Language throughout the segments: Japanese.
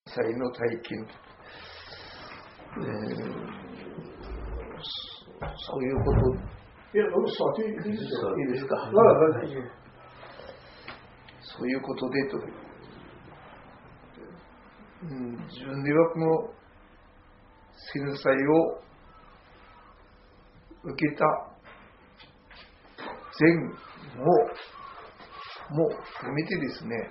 才の体験、そういうこと。いいですか。そういうことでと、自分ではこの戦災を受けた前後も含めてですね、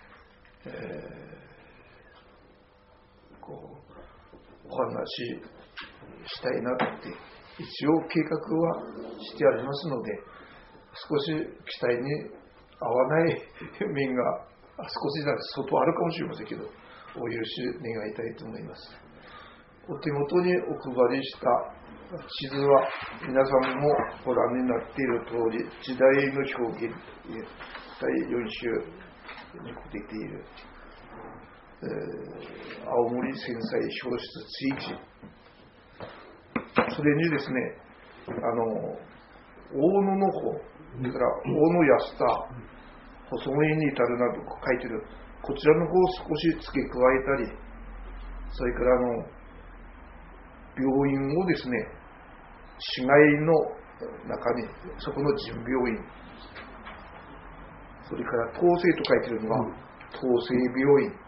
お話ししたいなって一応計画はしてありますので、少し期待に合わない面が少しだけ相当あるかもしれませんけど、お許し願いたいと思います。お手元にお配りした地図は皆さんもご覧になっている通り、時代の表現第4週に出ている、青森戦災消失地域、それにですね、大野の方、それから大野安田、細野に至るなど書いてる、こちらの方を少し付け加えたり、それから病院をですね、市街の中に、そこの人病院、それから統制と書いてるのは、統制病院、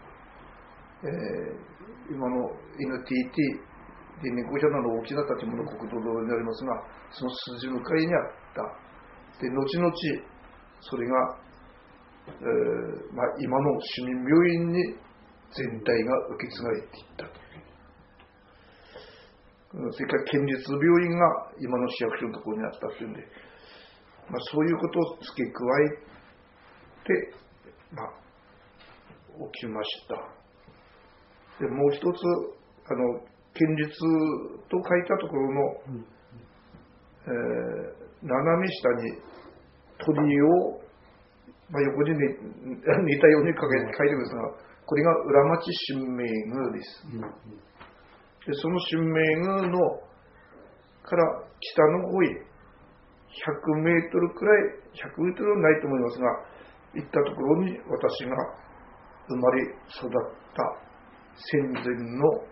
今の NTT 電力会社の大きな建物、国道道路になりますが、その筋向かいにあった。で、後々、それが、今の市民病院に全体が受け継がれていったと。それから県立病院が今の市役所のところにあったというんで、そういうことを付け加えて、起きました。で、もう一つ、県立と書いたところの、斜め下に鳥居を、横に似たように書いてるんですが、これが裏町神明宮です。で、その神明宮のから北の方へ100メートルくらい、100メートルはないと思いますが、行ったところに私が生まれ育った戦前の、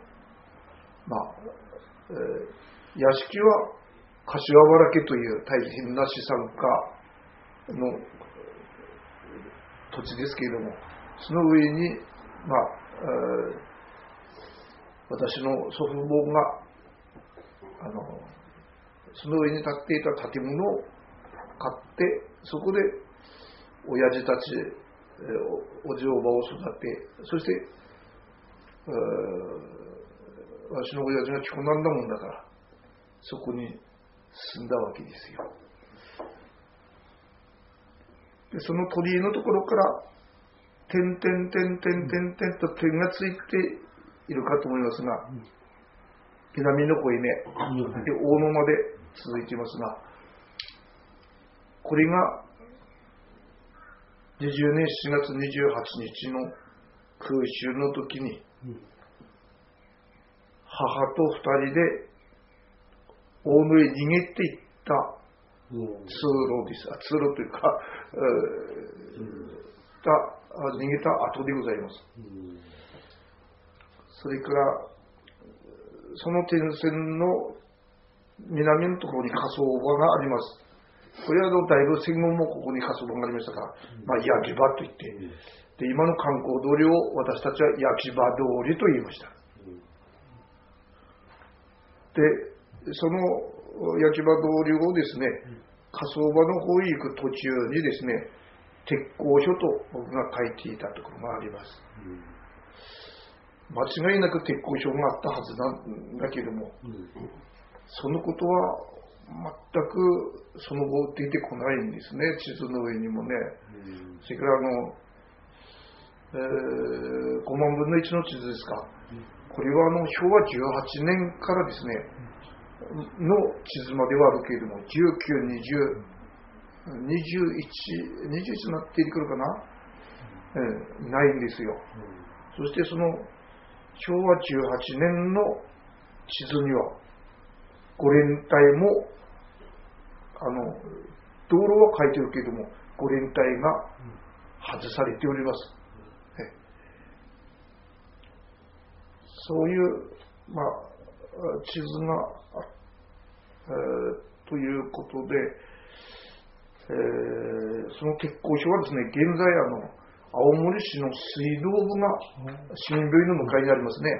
屋敷は柏原家という大変な資産家の土地ですけれども、その上に、私の祖父母がその上に建っていた建物を買って、そこで親父たち、おじおばを育て、そして私の親父が着こなんだもんだから、そこに住んだわけですよ。で、その鳥居のところから点々と点がついているかと思いますが、南の方へね、で大野まで続いていますが、これが20年7月28日の空襲の時に、母と2人で大野へ逃げていった通路です。通路というか、逃げた後でございます。それから、その点線の南のところに火葬場があります。これはだいぶ戦後もここに火葬場がありましたから、焼き場といって、で、今の観光通りを私たちは焼き場通りと言いました。で、その焼き場通りをですね、火葬場の方へ行く途中にですね、鉄工所と僕が書いていたところがあります。間違いなく鉄工所があったはずなんだけども、そのことは全くその後出てこないんですね、地図の上にもね。それから5万分の1の地図ですか。これは昭和18年からですね、の地図まではあるけれども、19、20、21になってくるかな、ないんですよ。そしてその昭和18年の地図には、5連隊も、道路は書いてるけれども、5連隊が外されております。 そういう、地図がということで、その鉄工所はですね、現在青森市の水道部が市民病院の向かいにありますね。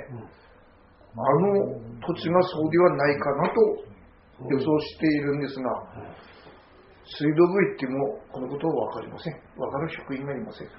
土地がそうではないかなと予想しているんですが、水道部行ってもこのことは分かりません。分かる職員がいません。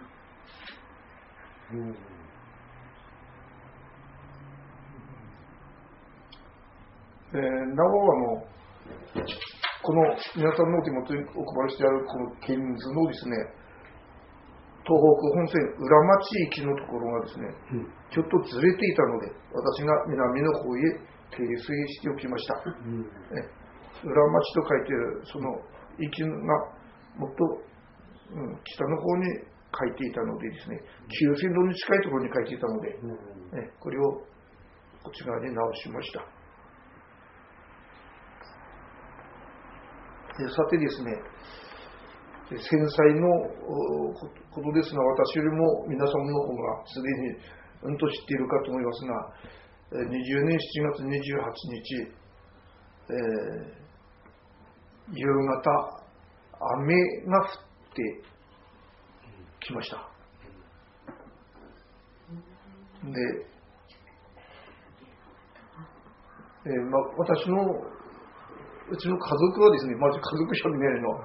なおこの皆さんのお手元にお配りしてあるこの県図のですね、東北本線裏町駅のところがですね、ちょっとずれていたので、私が南の方へ訂正しておきました。裏町と書いているその駅がもっと、北の方に書いていたのでですね、旧線路に近いところに書いていたので、これをこっち側に直しました。さてですね、繊細のことですが、私よりも皆さんの方がすでに知っているかと思いますが、20年7月28日、夕方、雨が降ってきました。で、うちの家族はですね、まず家族者みたいの、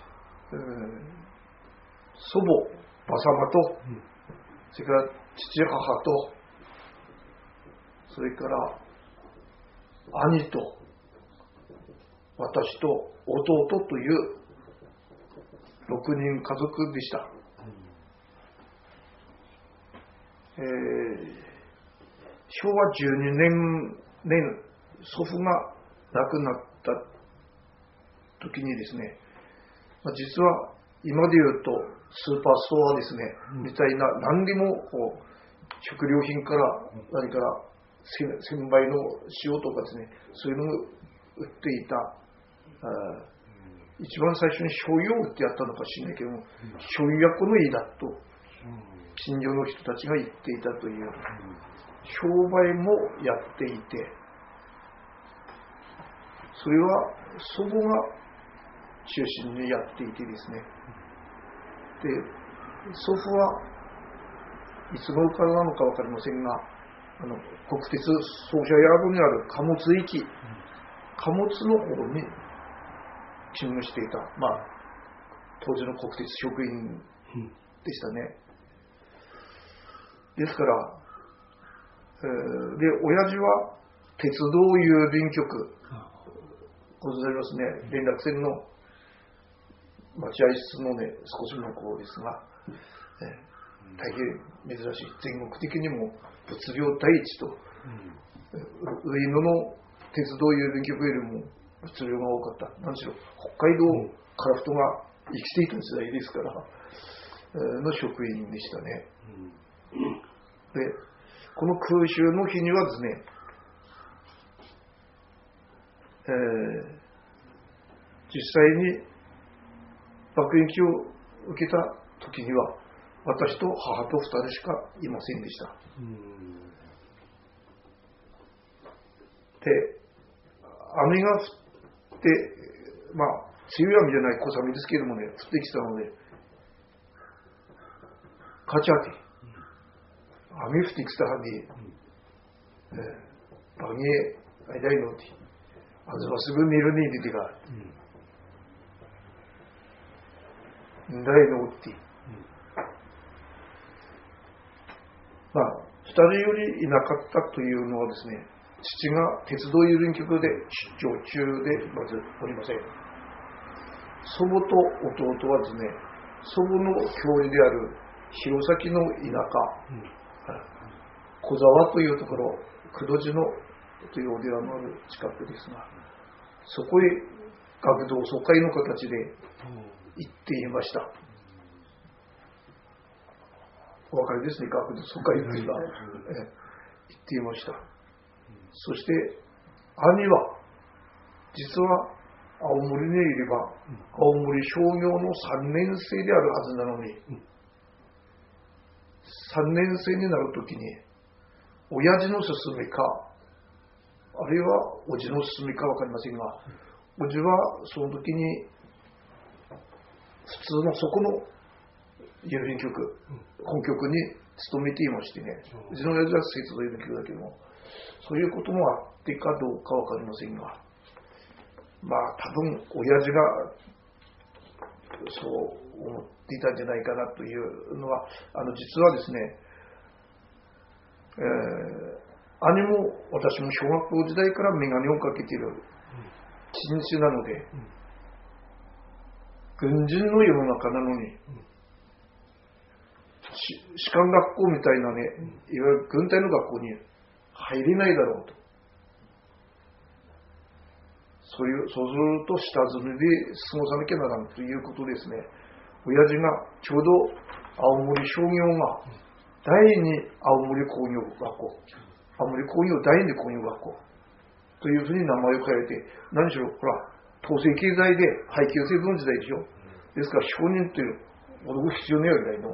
祖母、ばさまと、それから父、母と、それから兄と、私と弟という6人家族でした。昭和12年、祖父が亡くなった時にですね、実は今でいうとスーパーストアですね、みたいな何でも食料品から何から1000倍の塩とかですね、そういうのを売っていた。一番最初に醤油を売ってやったのかしらないけども、醤油屋このいいだと近所の人たちが言っていたという商売もやっていて、それは祖母が中心にやっていてですね、で祖父はいつ頃からなのか分かりませんが、国鉄操車ヤードにある貨物駅、貨物の方に勤務していた、当時の国鉄職員でしたね。ですから、で親父は鉄道郵便局ございますね、連絡船の待合室のね少し向こうですが、大変珍しい、全国的にも物量第一と、上野の鉄道郵便局よりも物量が多かった。何しろ北海道カラフトが生きていた時代ですから、の職員でしたね。でこの空襲の日にはですね、実際に爆撃を受けた時には私と母と2人しかいませんでした。で雨が降って、強い雨じゃない小雨ですけどもね、降ってきたので、カチャティ雨降ってきたはぎ、バギエ、あいだいのって、あずはすぐ見るに出てが、んだいのって、2人よりいなかったというのはですね、父が鉄道郵便局で出張中でまずおりません。祖母と弟はですね、祖母の郷里である弘前の田舎、小沢というところ、久戸寺のというお寺のある近くですが、そこへ学童疎開の形で行っていました。お分かりですね、学童疎開というのは、行っていました。そして兄は実は青森にいれば青森商業の3年生であるはずなのに、3年生になるときに親父の勧めか、あるいはおじの勧めか分かりませんが、おじはその時に普通のそこの郵便局、本局に勤めていましてね、うちの親父は生徒の郵便局だけども、そういうこともあってかどうか分かりませんが、まあ多分親父がそう思っていたんじゃないかなというのは、実はですね、兄も私も小学校時代から眼鏡をかけている人種なので、軍人の世の中なのに、士官学校みたいなね、いわゆる軍隊の学校に入れないだろうと。そうすると下積みで過ごさなきゃならんということですね。親父がちょうど青森商業が第二青森工業学校、青森工業第二工業学校というふうに名前を変えて、何しろほら統制経済で配給制度の時代でしょ。ですから商人という男必要ない時代の、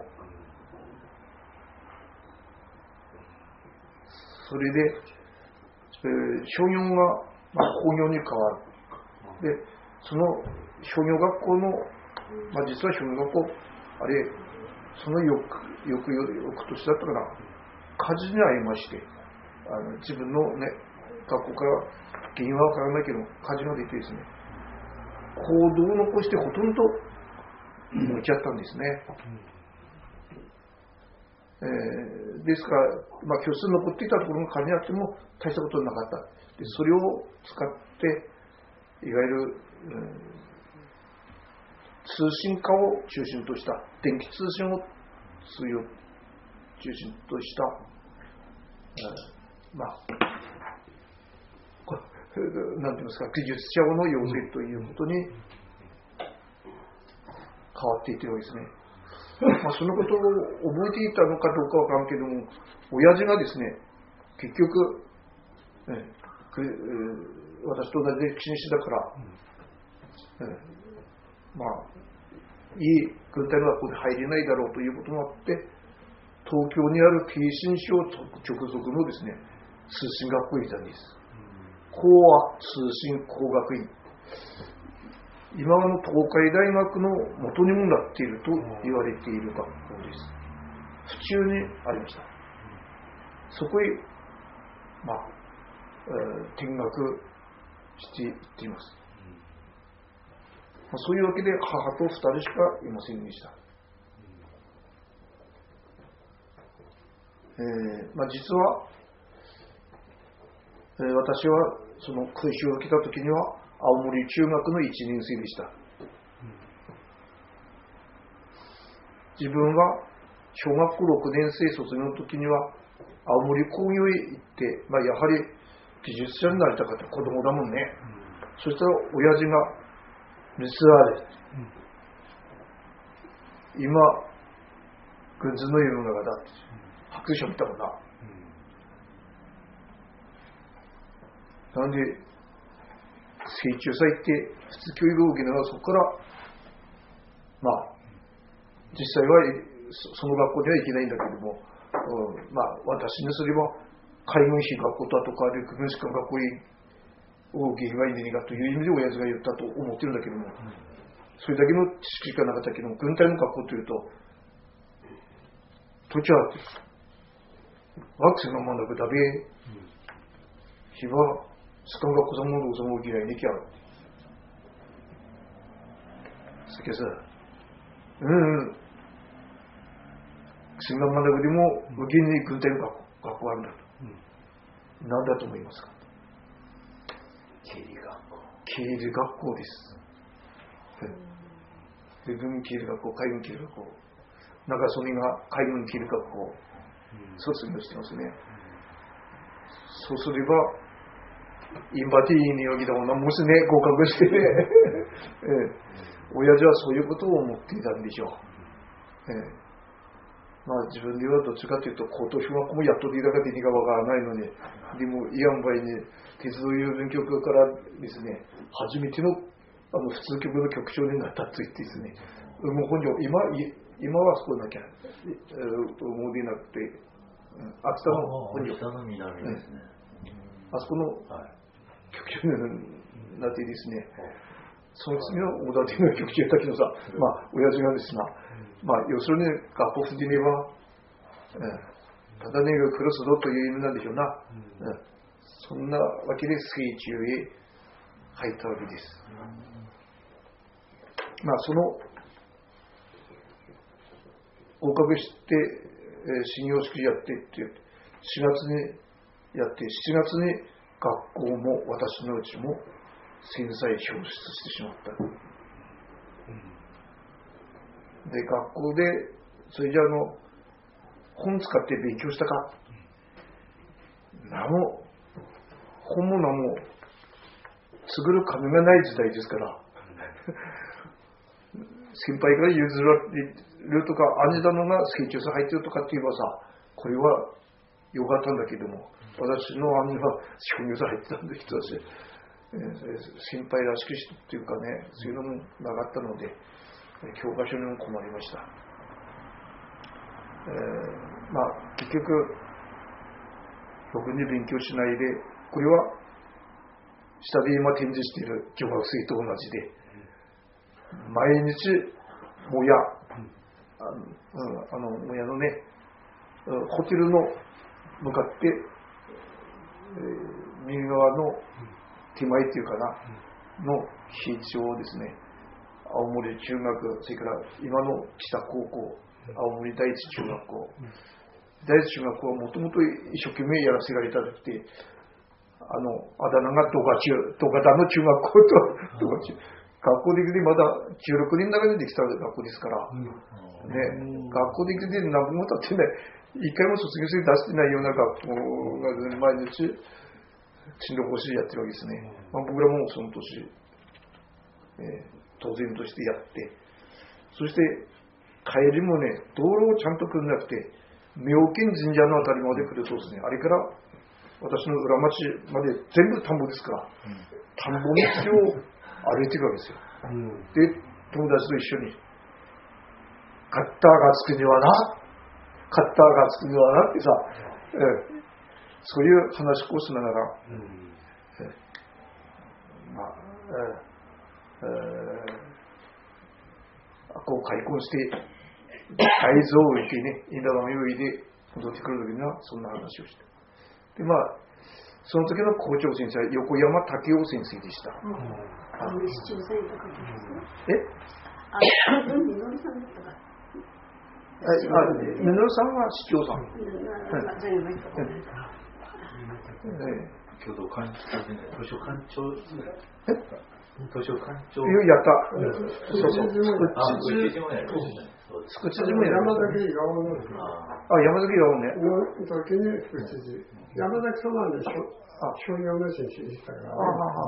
それで、商業が、工業に変わる。で、その商業学校の、実は商業学校、あれ、その翌年だったかな、火事に遭いまして、自分のね、学校から原因は分からないけど、火事が出てですね、行動を残してほとんど燃えちゃったんですね。ですから、教室に残っていたところが火事にあっても大したことはなかった。でそれを使っていわゆる、通信化を中心とした電気通信を中心とした、なんていうんですか、技術者の養成ということに変わっていってるわけですね。そのことを覚えていたのかどうかわからんけども、親父がですね、結局、私と同じで紳士だから、いい軍隊の学校で入れないだろうということもあって、東京にある慶信省直属のですね、通信学校にいたんです。工和通信工学院。今の東海大学の元にもなっていると言われている学校です。府中にありました。そこへ、見学していっています。そういうわけで母と2人しかいませんでした。実は、私はその空襲を受けた時には青森中学の1年生でした。自分は小学校6年生卒業の時には青森工業へ行って、やはり技術者になりたかった子供だもんね。そしたら親父がミスアーレ、今軍人の世の中だって白書見たもんな。なんで成中祭って普通教育を受けながら、そこから実際はその学校には行けないんだけども、私にすれば海軍士学校だとか陸軍士官学校を受ければいいねがという意味で親父が言ったと思ってるんだけども、それだけの知識しかなかったけども、軍隊の学校というと土地は学生の学ぶだけ日は士官学校さんもどうぞも嫌いにきゃそけさ士官学ぶでも無限に軍隊の学校があるんだと、何だと思いますか？ 経理学校。 経理学校です。軍経理学校、海軍経理学校、中曽根が海軍経理学校を卒業してますね。そうすればインバティーによぎだものもしね合格してね親父はそういうことを思っていたんでしょう。自分ではどっちかというと高等小学校もやっとでいたかでいいかわからないのに、でもいやんばいに鉄道郵便局からですね、初めての普通局の局長になったと言ってですね、もう本庄今はそうなきゃ思うでなくて、 秋田の本北の南ですね。 あそこの局長になってですね、その次の小田の局長やったけどさ、親父がですな、要するに学校筋には、ただねがクロスドという意味なんでしょうな。そんなわけで水中へ入ったわけです。その合格して始業式やってって4月にやって7月に学校も私のうちも戦災消失してしまった。で学校でそれじゃ本使って勉強したか。本も何も作る金がない時代ですから。先輩から譲られるとか、兄だのが成長さ入ってるとかって言えばさ、これは良かったんだけども、私の兄は職業さ入ってたんだけどし、先輩らしくしてっていうかね、そういうのもなかったので、教科書にも困りました。結局、ろくに勉強しないで、これは下で今展示している女学生と同じで、毎日もや、もやのね、ホテルの向かって、右側の手前っていうかな、の非地をですね、青森中学、それから今の北高校、青森第一中学校、第一中学校はもともと一生懸命やらせられたくて、あだ名がドガダの中学校と、ドガ中。学校的にまだ16人の中でできた学校ですから、学校的に何分も経ってね、一回も卒業生出してないような学校が毎日進路講師やってるわけですね。僕らもその年、当然としてやって、そして帰りもね、道路をちゃんと組んなくて、妙見神社のあたりまで来るとですね、あれから私の裏町まで全部田んぼですから、田んぼ道を歩いていくわけですよ。で、友達と一緒に、カッターがつくにはな、カッターがつくにはなってさ、そういう話をしながら、こう開墾して、大豆を植えてね、稲髪を植えて戻ってくるときにはそんな話をして。で、その時の校長先生は横山武雄先生でした。 市長選とかですね。みのるさんだったか。 みのるさんは市長さん。 共同館長でね、図書館長。図書館長。 やった。そう。 スクチジも山崎岩尾の。 山崎岩尾ね。 の時にスクチジ。山崎さんはね、商業の先生でしたから。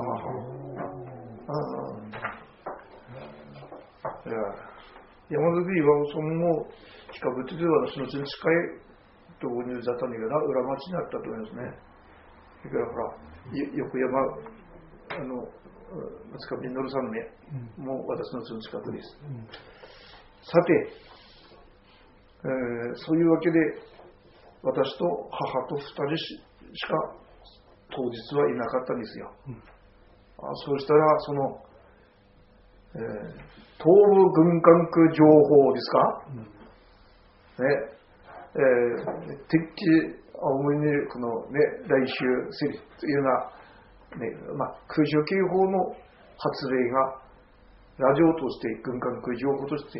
山崎岩尾さんも比較的私の近いところにだったんだけどな、裏町にあったと思いますね。それからほら、横山松川実さんね、もう私の近くです。さて、そういうわけで私と母と2人しか当日はいなかったんですよ。そうしたら東部軍管区情報ですか、敵地青森にこのね来週するというような空襲警報の発令がラジオとして軍管区情報として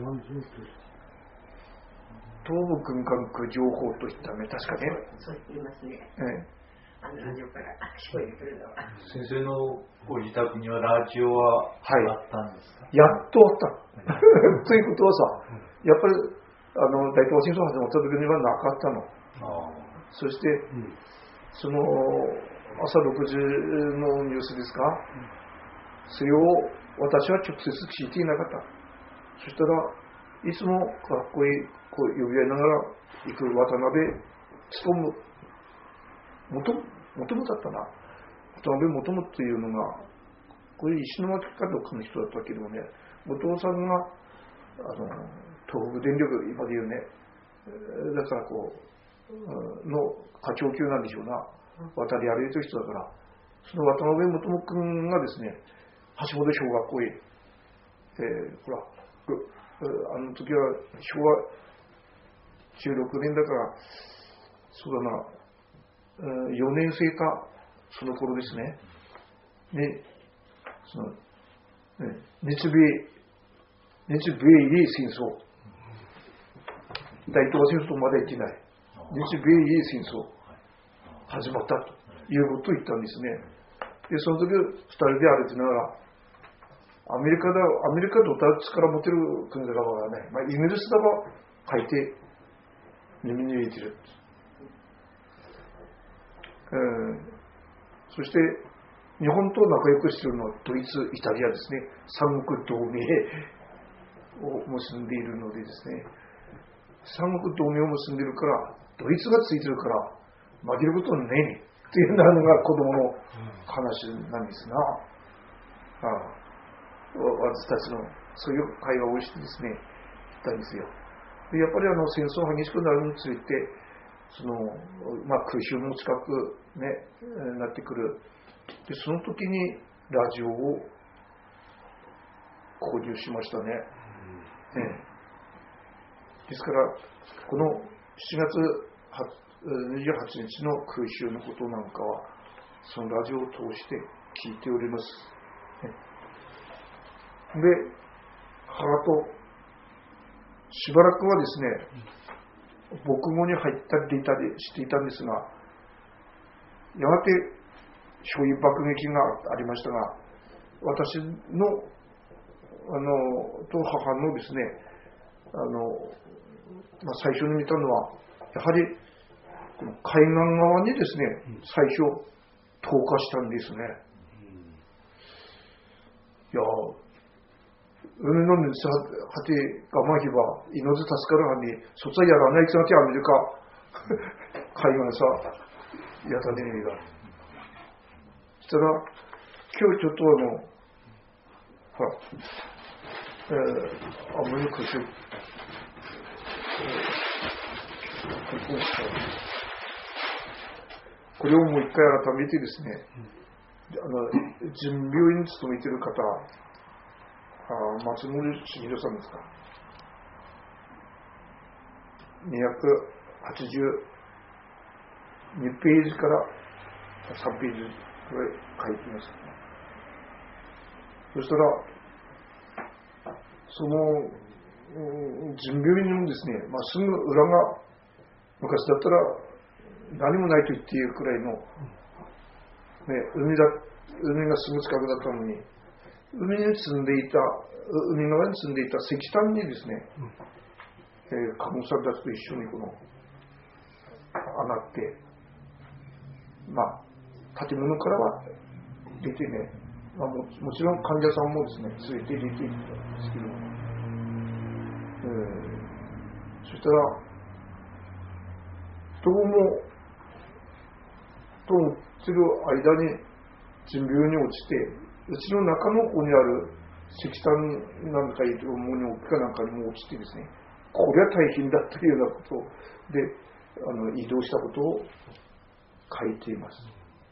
東部軍管区情報といったね、確かね。 そう言いますね。ラジオから聞こえてくるのは。 先生のご自宅にはラジオはあったんですか？ やっとあった。ということはさ、やっぱり大東亜戦争始まった時にはなかったの。そして、その朝6時のニュースですか、それを私は直接聞いていなかった。そしたらいつも学校へこう呼び合いながら行く渡辺勉元々だったな。渡辺元々というのがこれ石巻かどっかの人だったけどね、お父さんが東北電力今でいうね、だからこうの課長級なんでしょうな。渡り歩いてる人だから、その渡辺元君がですね、橋本小学校へ、ほら、あの時は昭和16年だから、そうだな、4年生か、その頃ですね。で、その日米英戦争、大東亜戦争まだ行ってない、日米英戦争始まったということを言ったんですね。で、その時2人で歩きながら、アメリカとた力持てる国だからね、イギリスだが書いて耳に入れてる。そして日本と仲良くしているのはドイツ、イタリアですね。三国同盟を結んでいるのでですね、三国同盟を結んでいるから、ドイツがついてるから負けることはねえねっていうのが子供の話なんですが、私たちのそういう会話をしてですね、言ったんですよ。でやっぱり戦争が激しくなるにつれて、空襲も近く、ね、なってくる。でその時にラジオを購入しましたね。ですからこの7月28日の空襲のことなんかはそのラジオを通して聞いております。で、母としばらくはですね、母語に入ったり出たりしていたんですが、やがて焼夷爆撃がありましたが、私のと母のですね、最初に見たのはやはりこの海岸側にですね、最初投下したんですね。いや、海の水果てがまひば命助かるはにそっちはやらないつなきゃアメリカ海岸さやったねえが。そしたら今日ちょっとほら、あんまり空襲これをもう一回改めてですね、準病院に勤めている方、松森茂弘さんですか、282ページから3ページくらい書いています。そしたらその準病院のですね、すぐ裏が昔だったら何もないと言っているくらいの、海がすぐ近くだったのに、海側に積んでいた石炭にですね、看護師さんたちと一緒にこの上がって、建物からは出てね、もちろん患者さんもですね連れて出ていったんですけど、そしたらどうもと思ってる間に準病に落ちて、うちの中の方にある石炭なんかいうとものに置きかなんかにも落ちてですね、これは大変だというようなことで移動したことを書いています。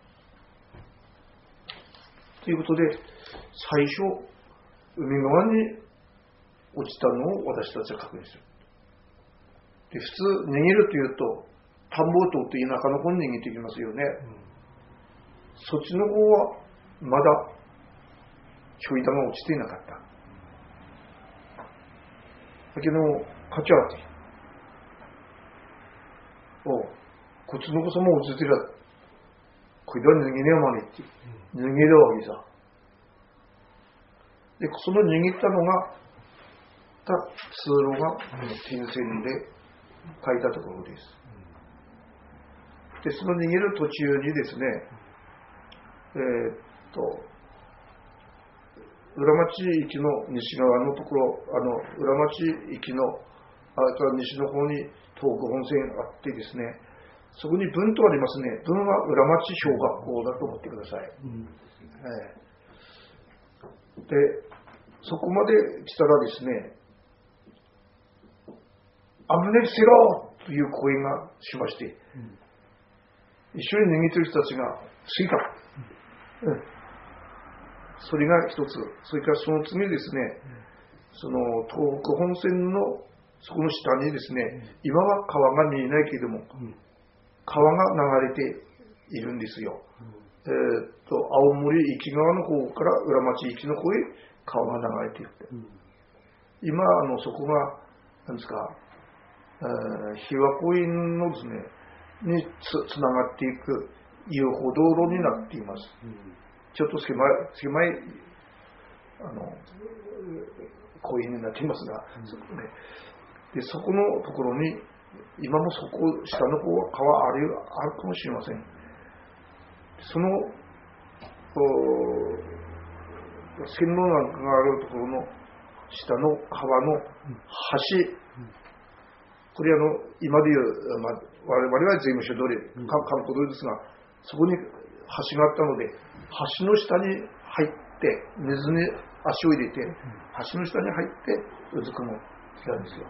ということで、最初海側に落ちたのを私たちは確認する。で、普通逃げるというと田んぼを通って田舎の方に逃げていきますよね。そっちの方はまだ焼夷弾が落ちていなかった。だけどカチャーってこっちの子様落ちてるこれは逃げねえまねって逃げるわけさ。でその逃げたのが通路が点線で書いたところです。でその逃げる途中にですね、浦町駅の西側のところ、浦町駅の西の方に東北本線あってですね、そこに分とありますね。分は浦町小学校だと思ってください。でそこまで来たらですね、危ねえせろっという声がしまして、一緒に逃げてる人たちがついた。それが一つ。それからその次ですね、その東北本線のそこの下にですね、今は川が見えないけれども、川が流れているんですよ。青森駅側の方から浦町駅の方へ川が流れている。今そこが何ですか、日和公園のですねにつながっていく遊歩道路になっています。ちょっと狭い公園になっていますが、そこのところに今もそこ下の方は川あるかもしれません。その線路なんかがあるところの下の川の橋、これ今でいう、我々は税務署通り、観光通りですが、そこに橋があったので、橋の下に入って水に足を入れて、橋の下に入ってうずくの来たんですよ。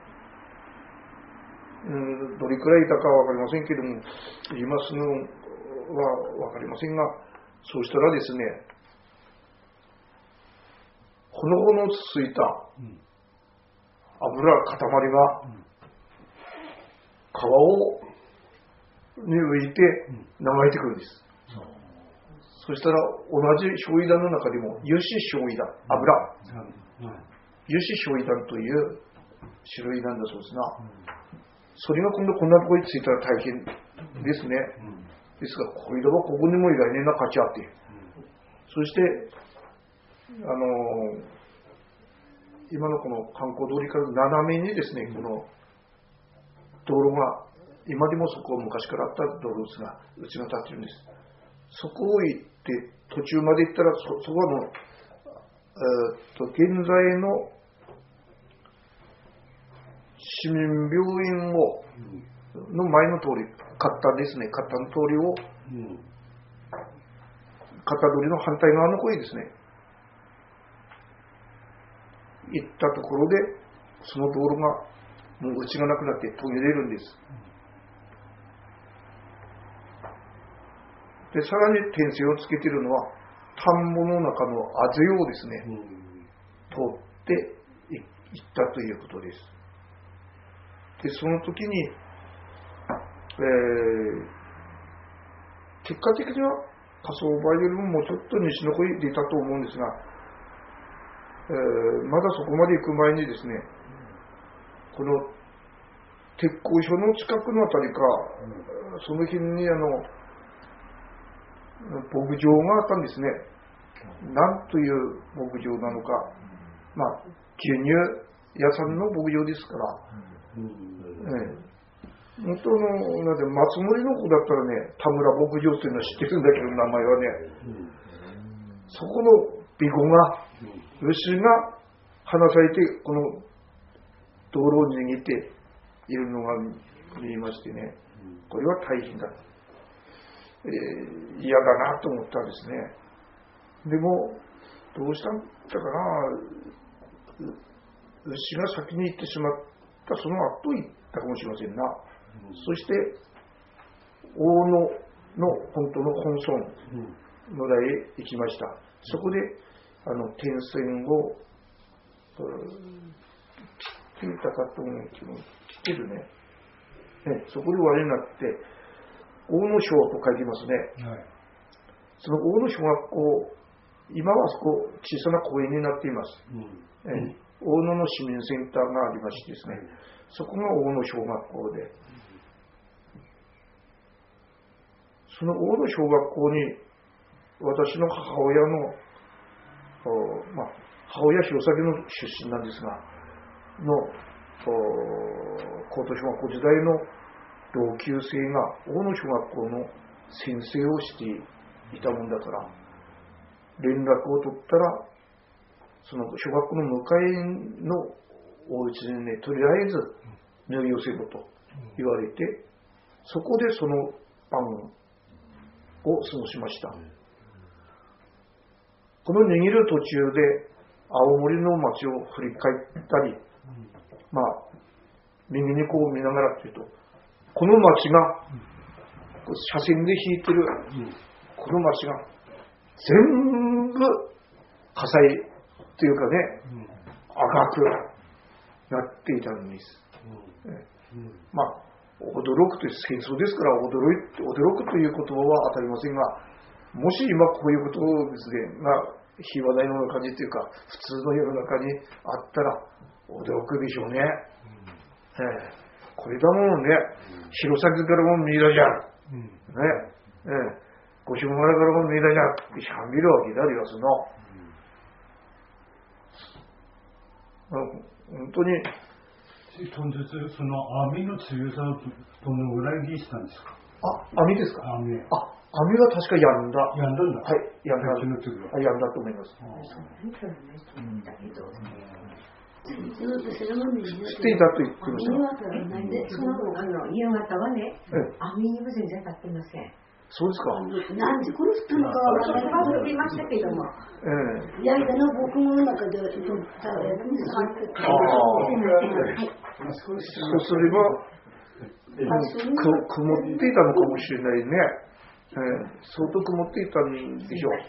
どれくらいいたかは分かりませんけれども、今すぐは分かりませんが、そうしたらですね、ほのぼのついた油塊が川に浮いて流れてくるんです。そしたら同じ焼夷弾の中でも油脂焼夷弾、油脂焼夷弾という白い弾だそうですが、それが今度こんなところについたら大変ですね。ですが、これではここにもいられないな価値あって、そして今のこの観光通りから斜めにですね、この道路が、今でもそこは昔からあった道路ですが、うちが建っているんです。そこを行って途中まで行ったら、そこは現在の市民病院の前の通り、カッタですね、カッタの通りを、カッタ通りの反対側の方へですね、行ったところで、その道路がもう内がなくなって途切れるんです。で、さらに点線をつけているのは、田んぼの中のあぜをですね、通って行ったということです。で、その時に、結果的には火葬場よりももうちょっと西の方に出たと思うんですが、まだそこまで行く前にですね、この鉄工所の近くのあたりか、その辺に牧場があったんですね。なんという牧場なのか、牛乳屋さんの牧場ですから、本当の松森の子だったらね、田村牧場っていうのは知ってるんだけど、名前はね、そこのビゴが、牛が放されてこの道路を逃げているのが見えましてね、これは大変だ、嫌だなと思ったんですね。でもどうしたんだかな、牛が先に行ってしまったその後行ったかもしれませんな。そして大野の本当の本村村へ行きました。そこで点線を切っていたかと思うけど、切ってるね。そこで終わりになって、大野小と書いてますね。その大野小学校、今はそこ小さな公園になっています。大野の市民センターがありましてですね、そこが大野小学校で、その大野小学校に私の母親の母親弘前の出身なんですが高等小学校時代の同級生が大野小学校の先生をしていたもんだから、連絡を取ったらその小学校の向かいのお家にね、とりあえず脱ぎ寄せろと言われて、そこでその晩を過ごしました。この逃げる途中で青森の町を振り返ったり、 右にこう見ながらっていうと、この町が、写真で引いてる、この町が、全部火災というかね、赤くなっていたんです。まあ、驚くという戦争ですから驚くという言葉は当たりませんが、もし今こういうことをですね、非話題の中にというか、普通の世の中にあったら驚くでしょうね。これだもんね、弘前からも見えたじゃん。五所川からも見えたじゃんってしゃべるわけだよ、その。本当に。 当日、その網の強さをどのぐらいにしたんですか？ 網ですか？網は確かやんだ。 やんだんだ。 はい、やんだ。やんだと思います。していたと言ってました。 その夕方はね、網にも全然立ってません。 そうですか。 何時頃降ったのかは分かっていましたけども、焼いたの僕の中ではそうすれば曇っていたのかもしれないね。相当曇っていたんでしょう。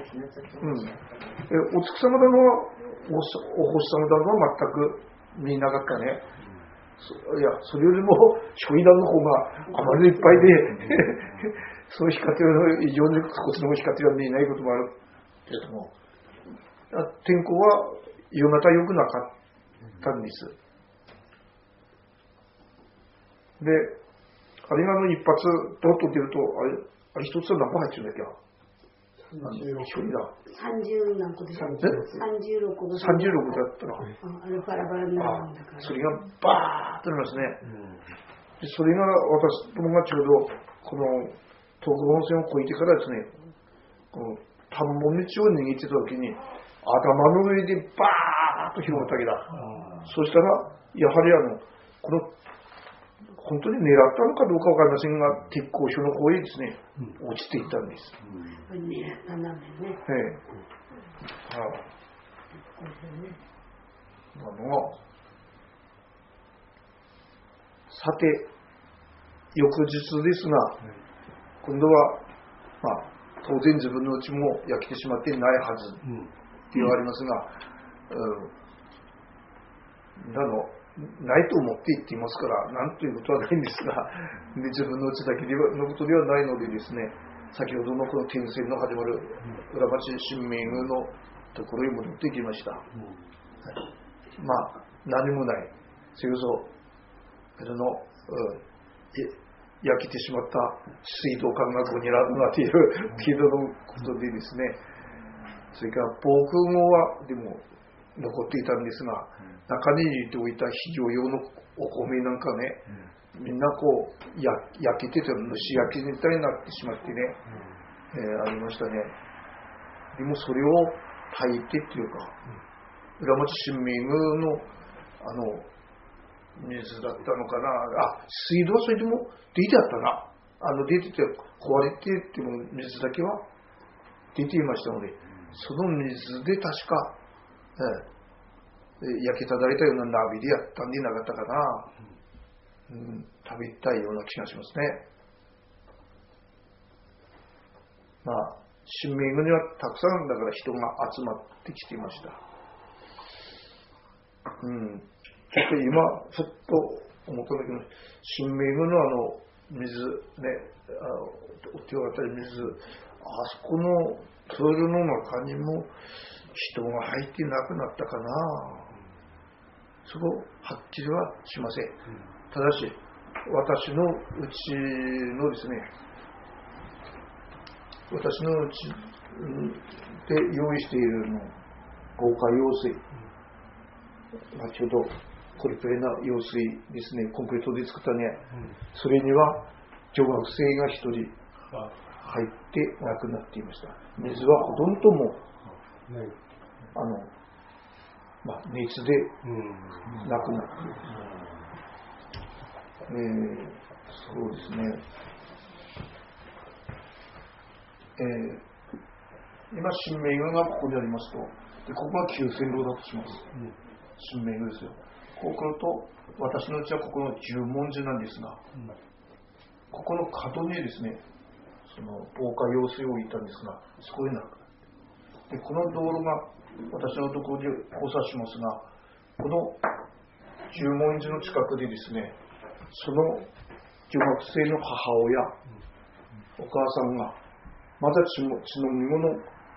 お月様だのお星様だのは全く見えなかったね。いや、それよりも焼夷弾の方があまりいっぱいでその光は異常にこっちの光が見えないこともあるけれども、天候は夕方良くなかったんです。で、あれが一発ドッと出ると、あれ一つは何個入ってるんだっけ？ 30何個でしょ？36個だったら、 バラバラになるんだから。 それがバーッとなりますね。でそれが私どもがちょうどこの東北本線を越えてからですね、この田んぼ道を握ってた時に頭の上でバーッと広がったわけだ。そしたらやはりこの本当に狙ったのかどうかわかりませんが、鉄工所の方へですね、落ちていったんです。 狙ったんだね。 さて、翌日ですが、今度は、当然自分のうちも焼けてしまっていないはずって言われますが、ないと思って言っていますから、なんということはないんですが、で自分のうちだけのことではないのでですね、先ほどのこの転戦の始まる浦町新名宮のところへ戻ってきました。何もない。それこそ、焼けてしまった水道管がここにあるなという程度のことでですね、それから防空壕はでも残っていたんですが、中に入れておいた非常用のお米なんかね、みんなこう焼けてて蒸し焼きみたいになってしまってね、ありましたね。でもそれを炊いてっていうか、浦町新名宮の水だったのかな。水道はそれでも出てあったな。出てて壊れてっても水だけは出ていましたので、その水で確か、焼けただいたような鍋でやったんでなかったかな。食べたいような気がしますね。新名宮にはたくさんだから人が集まってきていました。ちょっと今ふっと思ったんだけど、新名宮の水ね、手を当たり水、あそこのプールの中にも人が入ってなくなったかな。そこはっきりはしません。ただし私のうちのですね、私のうちで用意している豪華用水、先ほどポリプレな用水ですね、コンクリートで作ったね、それには女学生が一人入って亡くなっていました。水はほとんども熱で亡くなっています。そうですね。今新名宮がここにありますと、でここが旧線路だとします。新名宮ですよ。 こう来ると、私のうちはここの十文字なんですが、ここの角にですね、その防火用水を置いたんですが、そこへなくなって、でこの道路が私のところで交差しますが、この十文字の近くでですね、その女学生の母親、お母さんがまだ血のみもの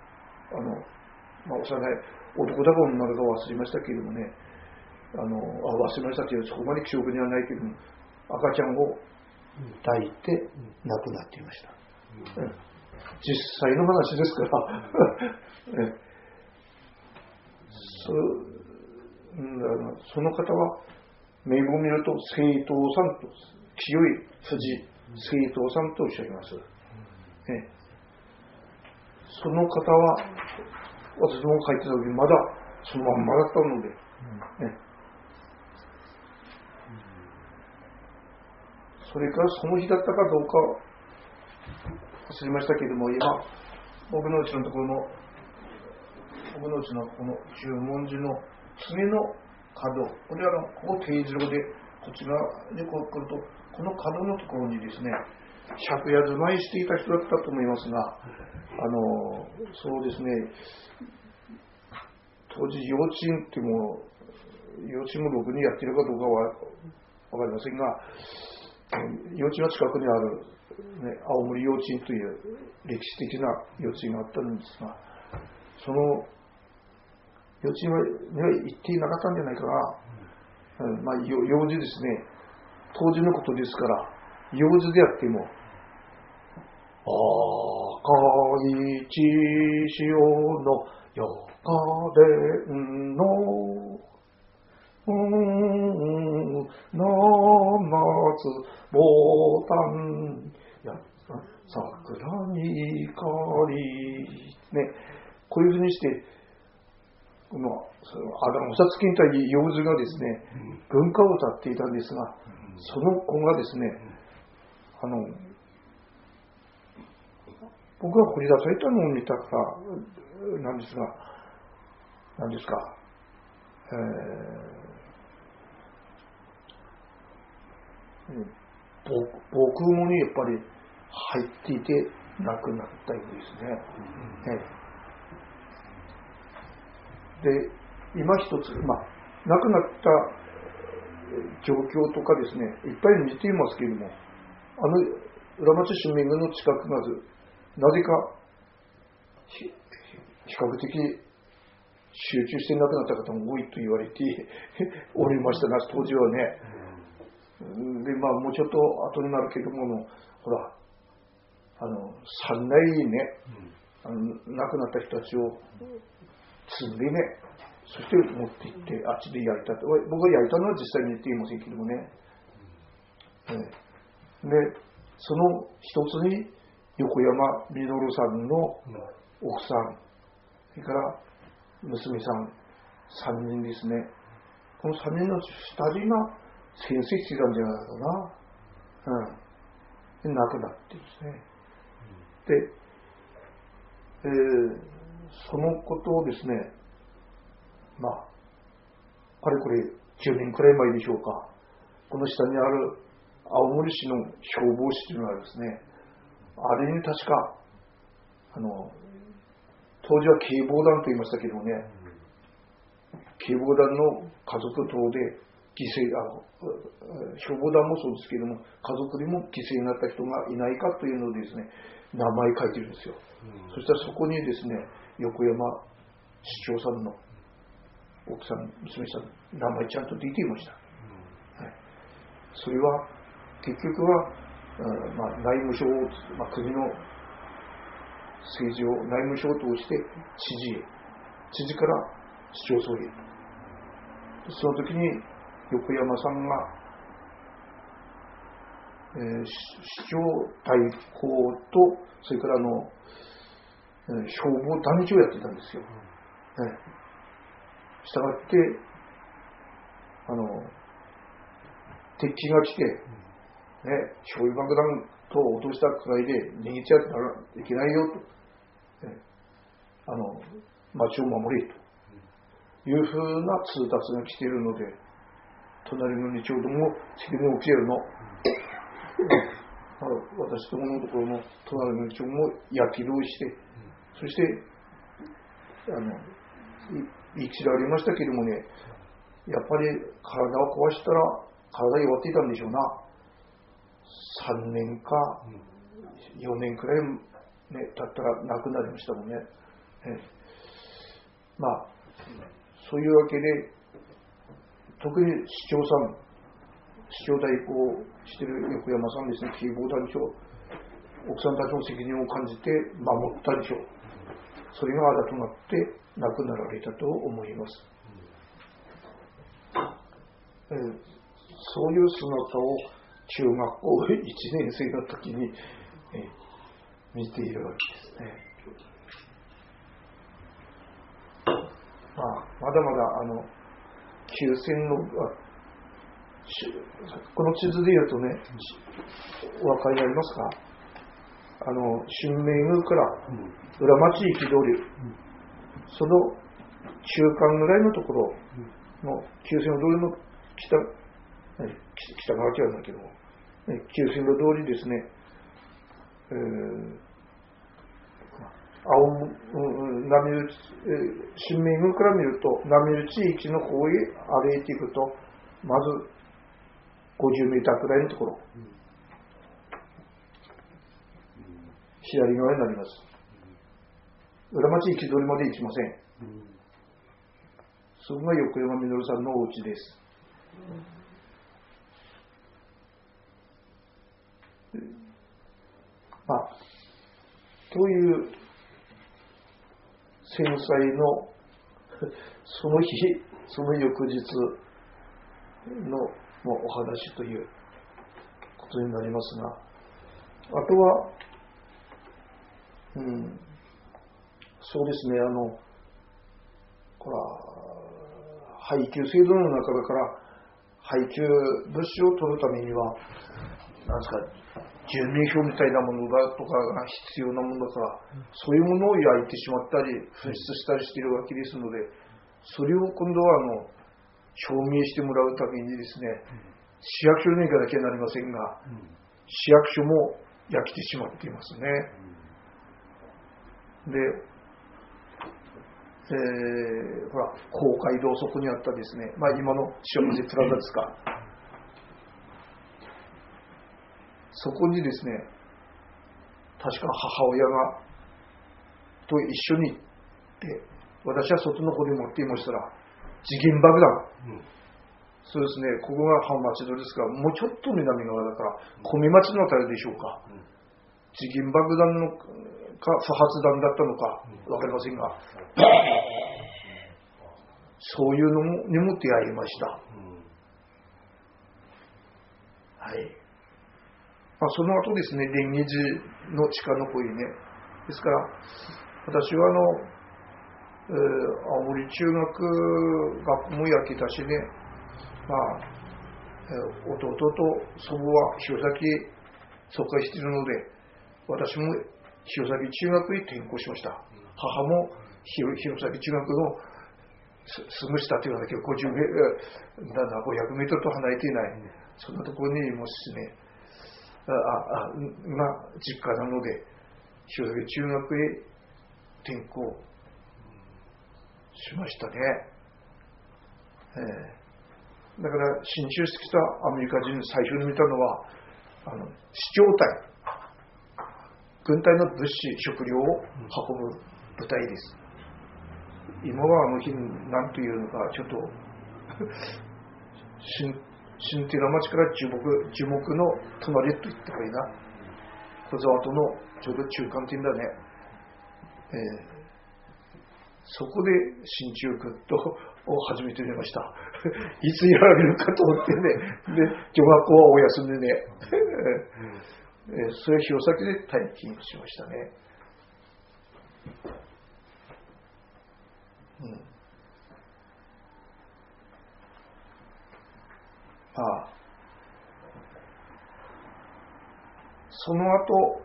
幼い男だか女だか忘れましたけれどもね、忘れましたけど、そこまで記憶にはないけども、赤ちゃんを抱いて亡くなっていました。実際の話ですからその方は名簿を見ると聖東さんと、清い筋聖東さんとおっしゃいます。その方は私も書いてた時まだそのまんまだったので、それからその日だったかどうか忘れましたけれども、今僕のうちのところのこの十文字の次の角、これはここ定時路でこっち側でこう来ると、この角のところにですね、借家住まいしていた人だったと思いますが、そうですね、当時幼稚園っても幼稚園もろくにやっているかどうかは分かりませんが、幼稚園の近くにある、青森幼稚園という歴史的な幼稚園があったんですが、その幼稚園には行っていなかったんじゃないかな。幼児ですね、当時のことですから、幼児であっても、赤い血潮のよかれんのな夏ぼたんや桜に光ね、こういうふうにしておさつきに対し幼児がですね、文化を歌っていたんですが、その子がですね、僕が掘り出されたのを見たからなんですが、何ですか、防空壕にやっぱり入っていて亡くなったようですね。で、今一つ、亡くなった状況とかですね、いっぱい似ていますけれども、浦町市民の近くがなぜか比較的集中して亡くなった方も多いと言われておりましたが、当時はね。で、もうちょっと後になるけども、ほら、山内にね、亡くなった人たちを積んでね、そして持って行ってあっちで焼いたと。僕が焼いたのは実際に言っていませんけどもね。で、その一つに横山実さんの奥さん、それから娘さん3人ですね。この3人の2人が先生してたんじゃないかな。で、亡くなってですね。で、そのことをですね、かれこれ10年くらい前でしょうか、この下にある青森市の消防士というのはですね、あれに確か当時は警防団と言いましたけどもね、警防団の家族等で消防団もそうですけども、家族でも犠牲になった人がいないかというのでですね、名前書いてるんですよ。そしたらそこにですね、横山市長さんの奥さん、娘さん、名前ちゃんと出ていました。それは結局は、内務省を、国の政治を内務省を通して知事から市長総理へ、その時に横山さんが、市長代行と、それから消防団長をやってたんですよ。したがって敵機が来て、焼夷爆弾等を落としたくらいで逃げちゃいけないよと、町を守れというふうな通達が来ているので、 隣の2丁ども責任を受けるの。私どものところの隣の2丁も焼き動して、そして言い切られましたけどもね、やっぱり体を壊したら体弱っていたんでしょうな。3年か4年くらい、ね、経ったら亡くなりましたもんね。まあそういうわけで、特に市長代行している横山さんですね、警防団長、奥さんたちの責任を感じて守ったでしょう。それがあだとなって亡くなられたと思います。そういう姿を中学校1年生の時に、見ているわけですね。まだまだ休戦のこの地図でいうとね、お分かりになりますか？新名宮から裏町行き通り、その中間ぐらいのところの旧線の通りの北側じゃないけども、旧線の通りですね、新名宮から見ると波打ち駅の方へ歩いていくと、まず50メーターくらいのところ、左側になります。裏町行き通りまで行きません。そこが横山実さんのお家です。という戦災のその日、その翌日のお話ということになりますが、あとは、そうですね、配給制度の中だから、配給物資を取るためには、なんですか、住民票みたいなものだとかが必要なものだから、そういうものを焼いてしまったり、紛失したりしているわけですので、それを今度は証明してもらうためにですね、市役所に行かなきゃなりませんが、市役所も焼きてしまっていますね。で、ほら、公会堂、そこにあったですね、今の幸せプラザですか。そこにですね、確か母親がと一緒に行って、私は外の方で持っていましたら、時限爆弾、そうですね、ここが浜松戸ですが、もうちょっと南側だから、米町のあたりでしょうか。時限爆弾のか不発弾だったのかわかりませんが、そういうのにも出会いました。はい。その後ですね、蓮華寺の地下の方にね、ですから、私は青森中学学校も焼けたしね、弟と祖母は弘前疎開しているので、私も弘前中学に転校しました。母も弘前中学のすぐ下というのだけど500メートルと離れていない、そんなところにいますね。実家なので弘前中学へ転校しましたね。だから進駐してきたアメリカ人最初に見たのは市長隊、軍隊の物資食料を運ぶ部隊です。今は日何というのかちょっと新寺町から樹木の隣と言ってもいいな、小沢とのちょうど中間点だね。そこで進駐軍を始めてみました。いつやられるかと思ってね、で女学校はお休みでね、それを弘前で体験しましたね。その後、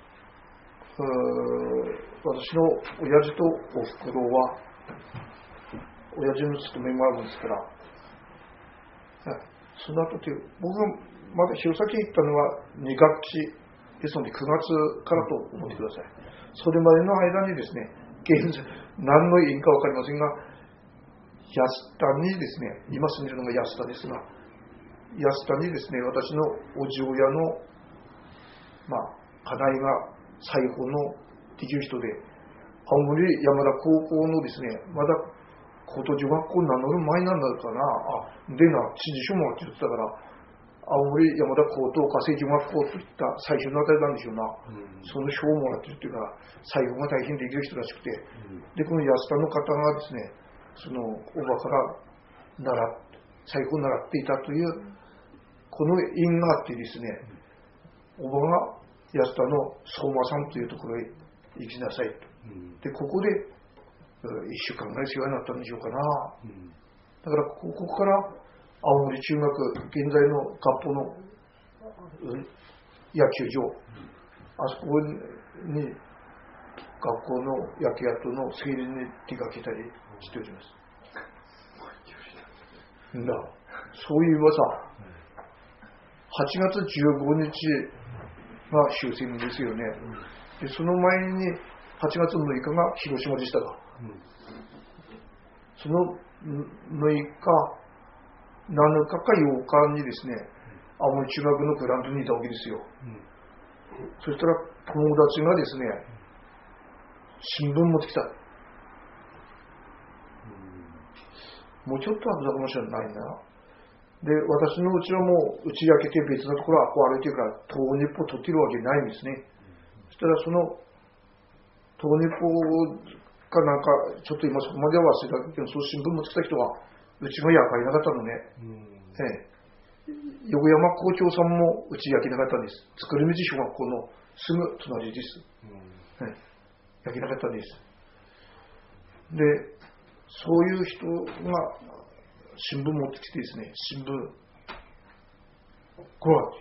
私の親父とおふくろは、親父の勤めもあるんですから、 その後で、僕がまだ弘前行ったのは2学期ですので、9月からと思ってください。それまでの間にですね、何の因か分かりませんが、安田にですね、今住んでいるのが安田ですが、安田にですね、私のおじ親の、家内が最後のできる人で、青森山田高校のですね、まだ高等女学校に名乗る前なんだかな、でな、知事書もって言ってたから、青森山田高等家政女学校といった最初のあたりなんでしょうな、その賞をもらってるっていうか、最後が大変できる人らしくて、で、この安田の方がですね、そのおばから最後習っていたという、この因があってですね、おばが安田の相馬さんというところへ行きなさいと。で、ここで1週間ぐらい世話になったんでしょうかな。だからここから青森中学、現在の学校の野球場、あそこに学校の野球跡の整理に出かけたりしております。そういう噂、8月15日が終戦ですよね。で、その前に8月6日が広島でしたが、その6日、7日か8日にですね、青森中学のグラウンドにいたわけですよ。そしたら友達がですね、新聞持ってきた。もうちょっとあったかもしれないな。で、私のうちはもう打ち明けて別のところを歩いてるから、東日報取ってるわけないんですね。そしたらその東日報かなんか、ちょっと今そこまでは忘れたけど、その新聞持ってきた人が、うちの役割なかったのね。横山校長さんもうち焼きなかったんです。作り道小学校のすぐ隣です。焼きなかったんです。で、そういう人が新聞持ってきてですね、新聞、これは、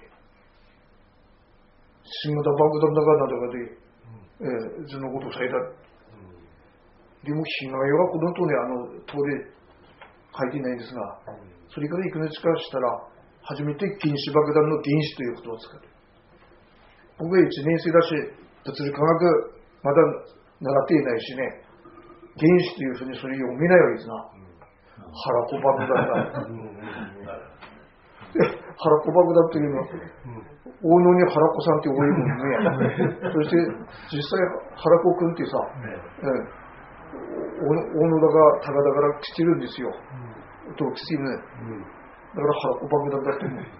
新型爆弾だかなんだかで、そのことをされた。でも被害はこのとね、通り書いていないんですが、それからいくつかしたら、初めて原子爆弾の原子ということを使う。僕は1年生だし、物理科学まだ習っていないしね、原子というふうにそれ読めないわけですな。原子爆弾だ。原子爆弾というのは、大野に原子さんって多いもんね。そして実際原子くんってさ、大野田が高田から来てるんですよ。同期生ね。だから原子爆弾だって思う。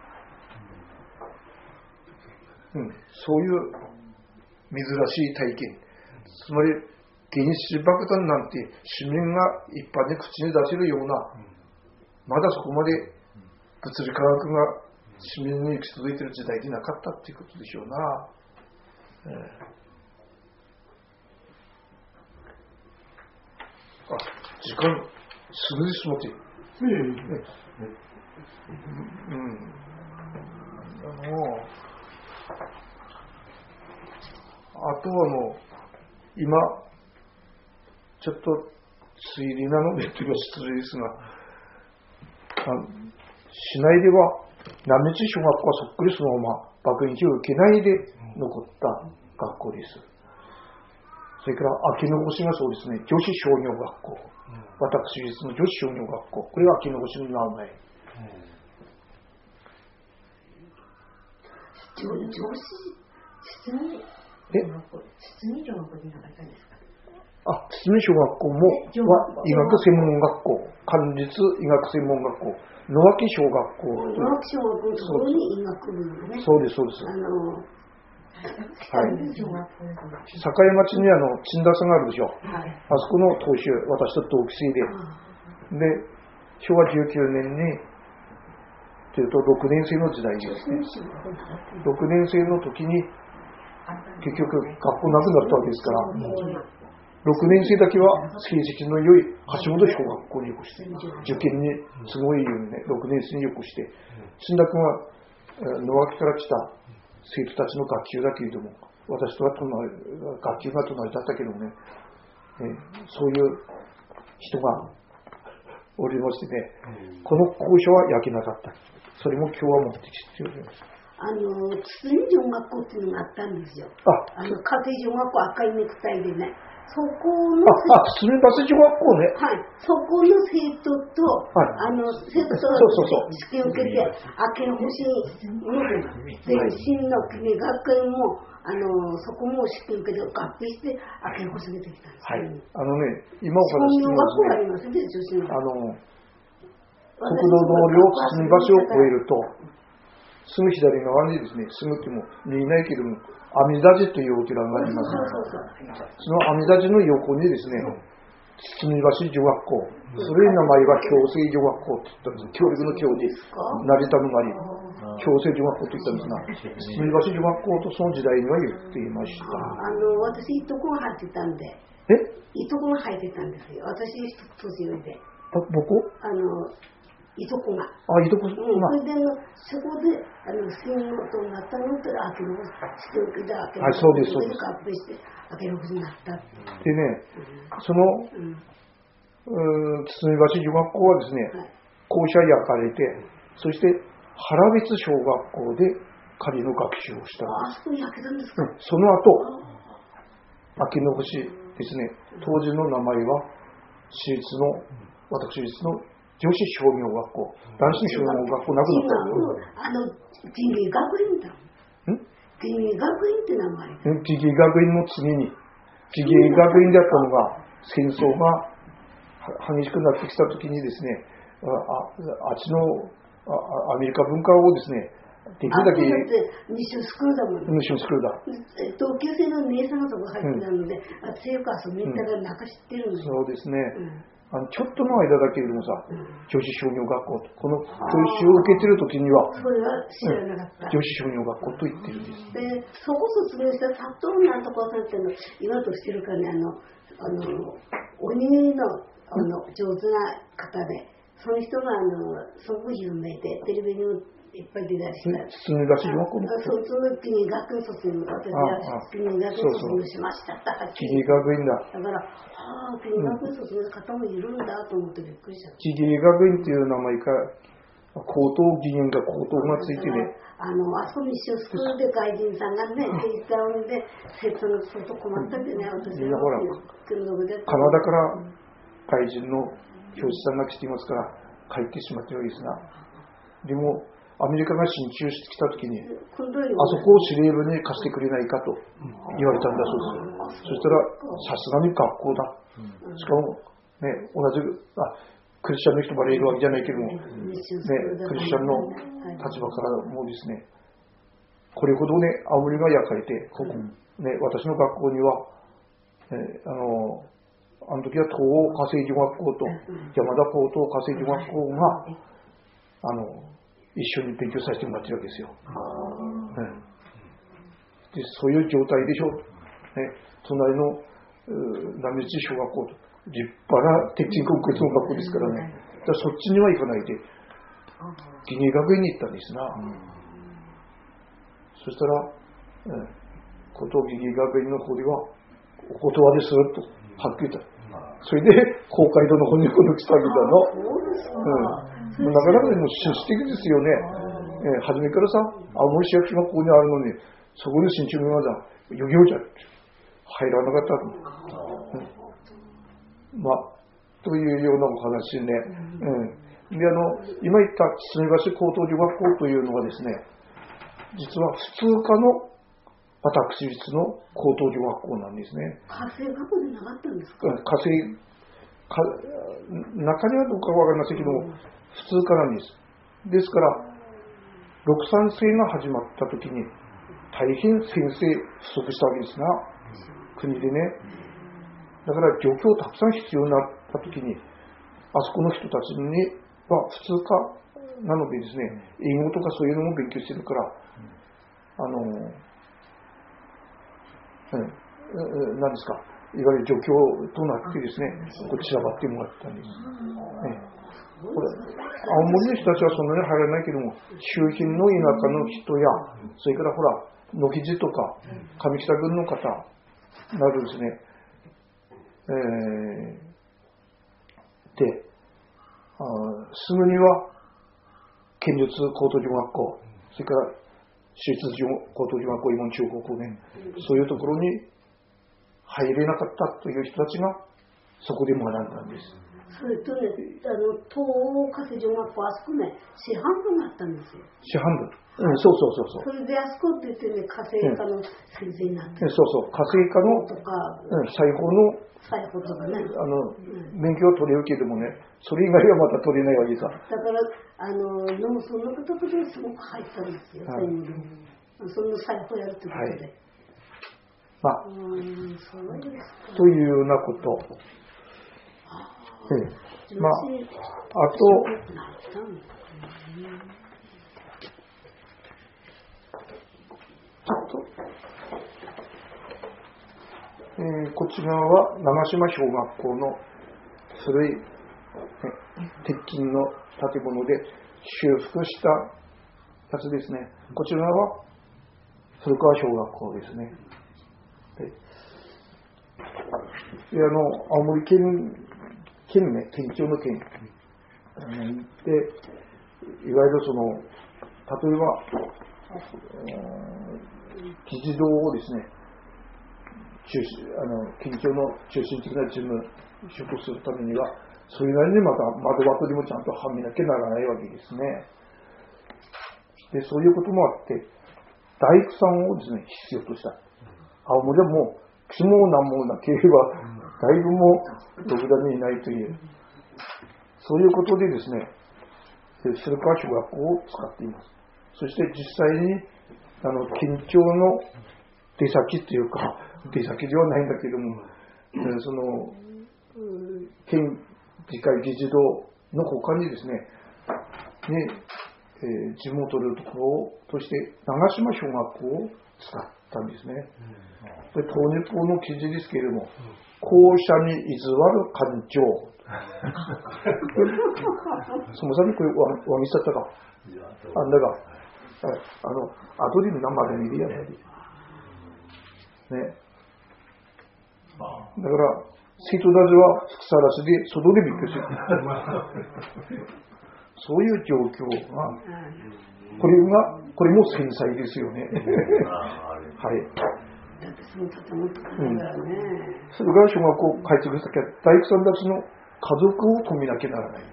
そういう珍しい体験。つまり原子爆弾なんて市民が一般に口に出せるような、まだそこまで物理科学が市民に行き届いている時代でなかったっていうことでしょうな。時間すぐですもって。あとは今ちょっと推理なのでという失礼ですが、市内では波地小学校はそっくりそのまま爆撃を受けないで残った学校です。それから秋の星がそうですね、女子商業学校、私立の女子商業学校、これが秋の星の名前。 女子堤女学校でなかったんですか？ 堤小学校も医学専門学校、官立医学専門学校、野脇小学校。 野脇小学校のところに医学部がね。 そうです、そうです。 はい。 境町に陳田さんがあるでしょ。あそこの当主、私と同期生で、昭和19年に、というと6年生の時代ですね。6年生の時に、結局学校なくなったわけですから、6年生だけは成績の良い橋本小学校によこして、受験にすごい言うね、6年生によこして、陳田君は野脇から来た生徒たちの学級だけれども、私とは学級が隣だったけどもね、そういう人がおりましてね、この校舎は焼けなかった。それも今日は持ってきております。 堤小学校っていうのがあったんですよ。家庭小学校赤いネクタイでね。そこの堤橋小学校ね。 はい。そこの生徒と、生徒と試験を受けて、明けの星の前身の国学園も、そこも試験を受けて合併して、明けの星出てきたんです。 はい。今お話ししてますね。国道通りを堤橋を越えると、すぐ左側にですね、すぐっても見えないけども、阿弥陀寺というお寺がありますので、その阿弥陀寺の横にですね、堤橋女学校、それの名前は共生女学校と言ったんです。教育の教で、成田のなり、共生女学校と言ったんですが、堤橋女学校とその時代には言っていました。 私、いとこが入ってたんで、いとこが入ってたんですよ。私、年上で。 僕いとこが。 いとこが。 それでそこで、新事になったのって、明けの星しておけで、明けの星で合併して、明けの星になったって。 でね、その、堤橋女学校はですね、校舎焼かれて、そして原別小学校で仮の学習をした。 そこに焼けたんですか？ その後、明けの星ですね、当時の名前は、私立の女子商業学校、男子商業学校なくなった。 技芸学院だ。技芸学院って名前。 技芸学院の次に、技芸学院であったのが、戦争が激しくなってきたときにですね、あっちのアメリカ文化をですね、できるだけ。 西尾スクールだもんね。 西尾スクールだ。 同級生の姉さんがそこ入ってたので、私よく遊びに行ったら中知ってるんですよ。 そうですね。ちょっとの間だけれどもさ、女子商業学校と、この教習を受けてるときには、 それは知らなかった。 女子商業学校と言ってるんです。 で、そこ卒業した佐藤なんとかさんっての、今としてるからね、鬼の上手な方で、その人がすごく有名で、テレビにもいっぱい出たりした。 堤橋小学校の。 その国学院卒業、私は国学院卒業しましたって。 国学院だ。 だから、国学院卒業の方もいるんだと思ってびっくりした。 国学院っていう名前から、高等技研が高等がついてね。 あそこに西尾スクールで外人さんがね、手伝うんで、生徒の相当困ったってね、私は。 ほら、カナダから外人の教師さんが来ていますから、帰ってしまってるわけですが。でも、アメリカが進駐してきたときに、あそこを司令部に貸してくれないかと言われたんだそうです。そしたら、さすがに学校だ。しかも、ね、同じ、クリスチャンの人もいるわけじゃないけども、ね、クリスチャンの立場からもですね、これほどね、青森が焼かれて、ね、私の学校には、あの時は東欧火星女学校と山田高等火星女学校が、一緒に勉強させてもらってるわけですよ。でそういう状態でしょう。ね、隣の浪内小学校と立派な鉄人国立の学校ですからね。だからそっちには行かないで、技芸学院に行ったんですな。そしたら、高等技芸学院の方では、お断りするとはっきり言った。それで、公会堂の方にこの来たみたいな。なかなかでも紳士的ですよね。初めからさ、青森市役所がここにあるのに、そこに新中が漁業じゃ入らなかったと。というようなお話ね。で、今言った堤橋高等女学校というのはですね、実は普通科の私立の高等女学校なんですね。 火星学校でなかったんですか？ 中にはどうかわかりませんけども、普通科なんです。ですから、六三制が始まった時に、大変先生不足したわけですが、国でね。だから状況たくさん必要になった時に、あそこの人たちには普通科なのでですね、英語とかそういうのも勉強してるから、何ですか、いわゆる状況となってですね、こっちらばってもらったんです。これ青森の人たちはそんなに入らないけども、周辺の田舎の人や、それからほら、野木地とか上北郡の方などですね、で、 すぐには県立高等中学校、それから私立高等中学校、今の中高年、そういうところに入れなかったという人たちがそこで学んだんです。 それとね、東欧家庭女学校、あそこね、師範部があったんですよ。 師範部。そう。 それであそこって言ってね、家政科の先生になって。 そう。家政科のとか、 裁縫とかね。 勉強は取れるけどもね、それ以外はまた取れないわけさ。 だから、農村のことですごく入ったんですよ、その裁縫やるってことで。 というようなこと。あと、こちらは長島小学校の古い、鉄筋の建物で修復したやつですね。こちらは古川小学校ですね。で青森県ね、県庁の県で、いわゆる例えば議事堂をですね、県庁の中心的な事務所とするためには、それなりにまた窓枠にもちゃんとはめなきゃならないわけですね。で、そういうこともあって、大工さんをですね、必要とした。青森はもう、気もなんもなければ、だいぶもう、どこだにいないという、そういうことでですね、鶴川小学校を使っています。そして実際に、県庁の出先というか、出先ではないんだけども、県議会議事堂の他にですね、地元のところとして長島小学校を使ったんですね。で、東日報の記事ですけれども、校舎に居座る館長。そもそもこれわみさったか。あんだが、アドリブ生で見るやつね。だから、生徒たちは腐らしで外でびっくりする。そういう状況が、これも繊細ですよね。はい。それから小学校開設したきゃ、大工さんたちの家族を止めなきゃならない。ね、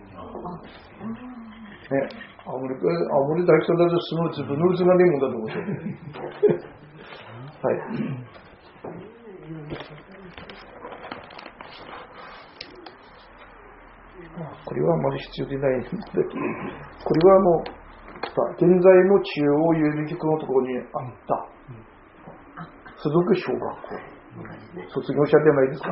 青森大工さんたちはその自分のうちがねえもんだと思うでしょう。はい。これはあまり必要でないんだけど、これは現在の中央郵便局のところにあった附属小学校、卒業者じゃないですか。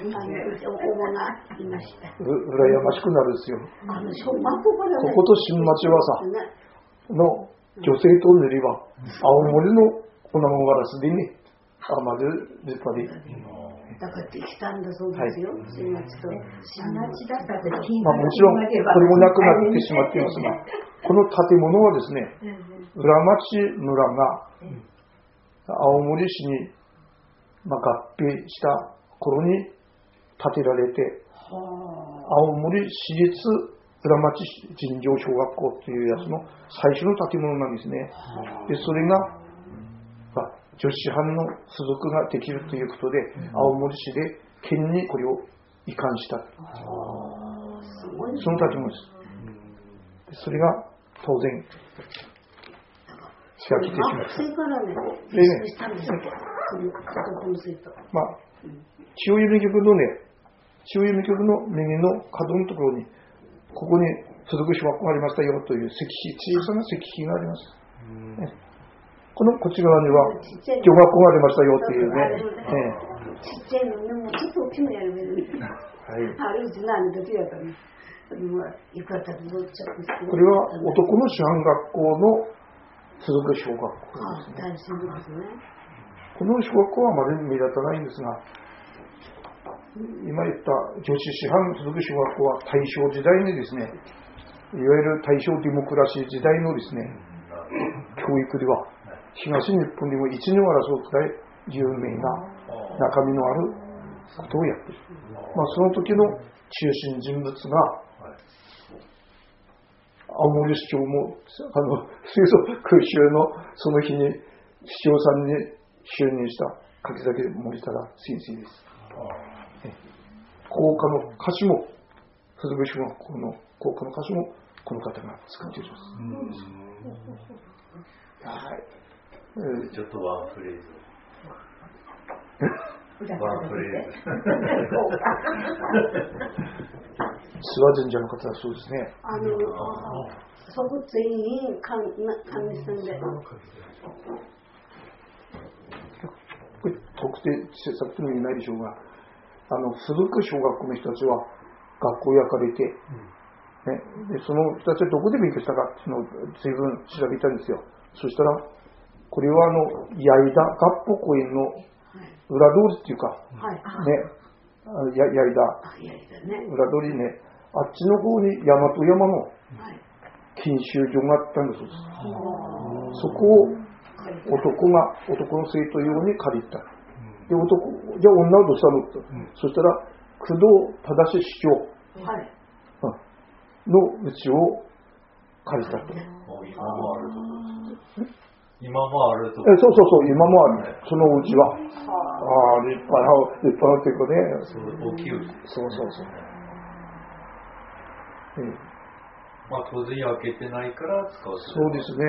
羨ましくなるんですよ。ここと新町はさの女性と塗りは青森のおなごガラスでね、まず立派で。 だからできたんだそうですよ。新町と新町だったってもちろんこれもなくなってしまっていますが、この建物はですね、浦町村が青森市に合併した頃に建てられて、青森市立浦町尋常小学校というやつの最初の建物なんですね。で、それが女子班の所属ができるということで、青森市で県にこれを移管した。その建物です。それが当然仕掛けてしまった。でね、中央郵便局の右の角のところに、ここに附属小学校がありましたよという小さな石碑があります。こっち側には女学校がありましたよっていうね。 ちっちゃいのね、もうちょっと大きいのやるけど、あるうち何だけやからね。 これは男の師範学校の附属小学校ですね。この小学校はあまり目立たないんですが、今言った女子師範附属小学校は大正時代にですね、いわゆる大正デモクラシー時代のですね、教育では東日本でも一二を争うくらい有名な中身のあることをやっている。その時の中心人物が青森市長も水素空襲のその日に市長さんに就任した柿崎森忠先生です。校歌の歌詞も鈴部小学校の校歌の歌詞もこの方が作っています。 はい。ちょっとワンフレーズ。ワンフレーズ。 諏訪神社の方はそうですね。 そこついに関連するんで。 特定施策にもいないでしょうが、古く小学校の人たちは学校焼かれて、ね、でその人たちはどこで勉強したかっていうのを随分調べたんですよ。そしたらこれは矢井田合浦公園の裏通りっていうか、ね、矢井田裏通りね、あっちの方に大和山の研修所があったんだそうです。そこを男の生徒用に借りた。でじゃあ女はどうしたのと、そしたら工藤正市長のうちを借りたと。 今もあると。 そう、今もある。そのうちは。立派なっていうかね。 大きい。 そう。 まあ当然開けてないから使う。 そうですね。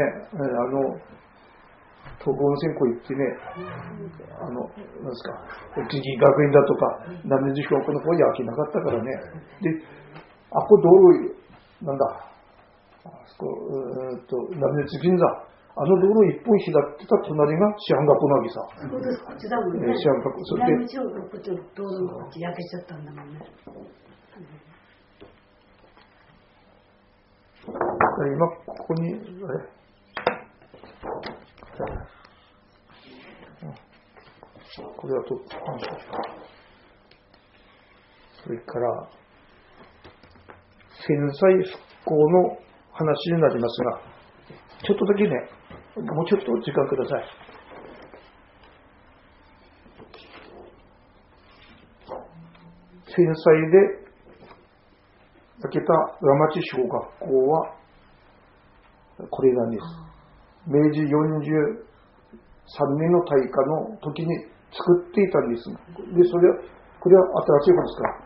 東郷温泉校行ってね、なんですか、沖木学園だとか、南水小学校の方に開けなかったからね。で、道路、なんだ、南水銀座、道路一本開ってた隣が師範学校なわけさ。 そうです、こっちだもんね。 師範学校。それで、 南小学校と道路のこっち焼けちゃったんだもんね。 今ここにこれはとそれから戦災復興の話になりますが、ちょっとだけね、もうちょっと時間ください。戦災で焼けた浦町小学校はこれなんです。明治43年の大火の時に作っていたんです。で、これは新しい方ですから。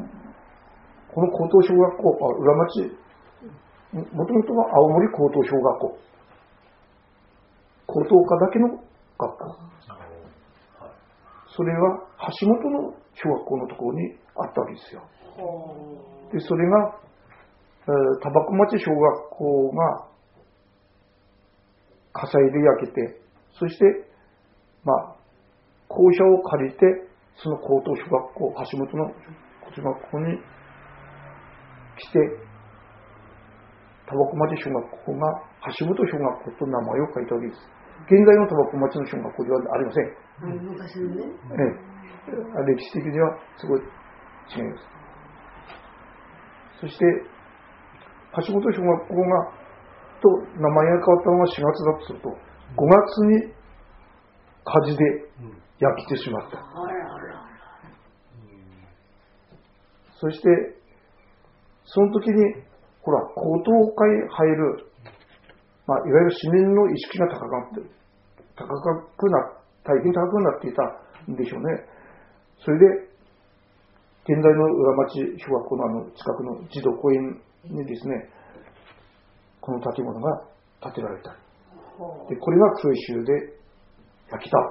この高等小学校、浦町、もともとは青森高等小学校。高等科だけの学校。それは橋本の小学校のところにあったわけですよ。で、それが、田箱町小学校が火災で焼けて、そして、校舎を借りて、その高等小学校、橋本の小学校に来て、田箱町小学校が橋本小学校と名前を書いたわけです。現在の田箱町の小学校ではありません。 昔のね。 歴史的にはすごい違います。そして、橋本小学校がと名前が変わったのが4月だとすると、5月に火事で焼けてしまった。そしてその時にほら高等科へ入る、いわゆる市民の意識が大変高くなっていたんでしょうね。それで現在の浦町小学校の近くの児童公園にですね、この建物が建てられた。で、これが空襲で焼きた。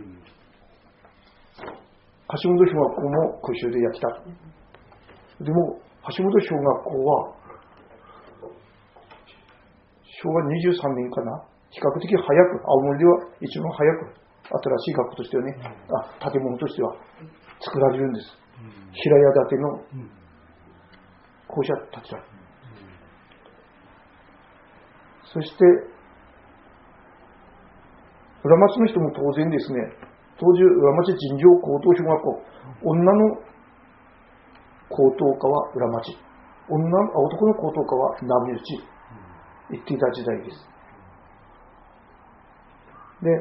橋本小学校も空襲で焼きた。でも、橋本小学校は、昭和23年かな、比較的早く、青森では一番早く、新しい学校としてはね、建物としては作られるんです。平屋建ての校舎建てられる。そして、浦町の人も当然ですね、当時浦町尋常高等小学校、女の高等科は浦町、男の高等科は南内、言っていた時代です。で、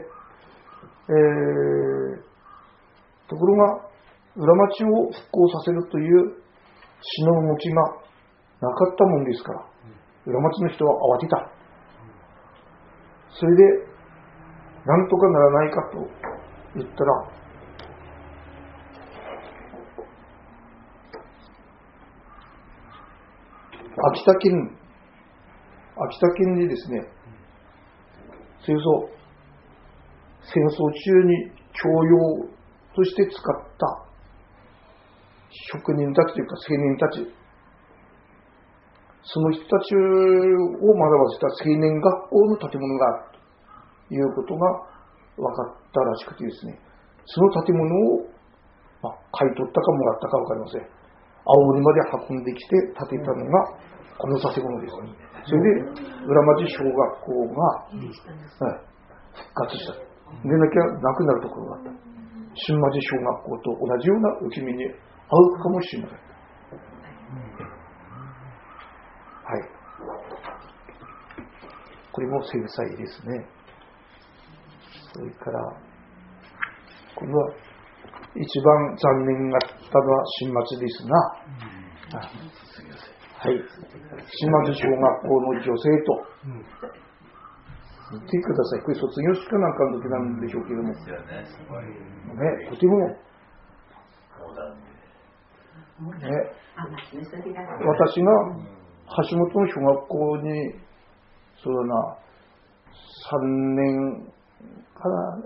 ところが、浦町を復興させるという市の動きがなかったもんですから、裏町の人は慌てた。それでなんとかならないかと言ったら、秋田県でですね、戦争中に徴用として使った職人たちというか青年たち、その人たちを学ばせた青年学校の建物があるということが分かったらしくてですね、その建物を、買い取ったかもらったか分かりません。青森まで運んできて建てたのがこの佐世保です。それで裏町小学校が、復活した。でなきゃなくなるところがあった。新町小学校と同じような受け身に合うかもしれません。はい。これも繊細ですね。それから今度は一番残念だったのは新町ですが、はい、新町小学校の女性と、見てください。これ卒業式かなんかの時なんでしょうけども、ね、とても、ね、私が橋本の小学校にそうだな3年から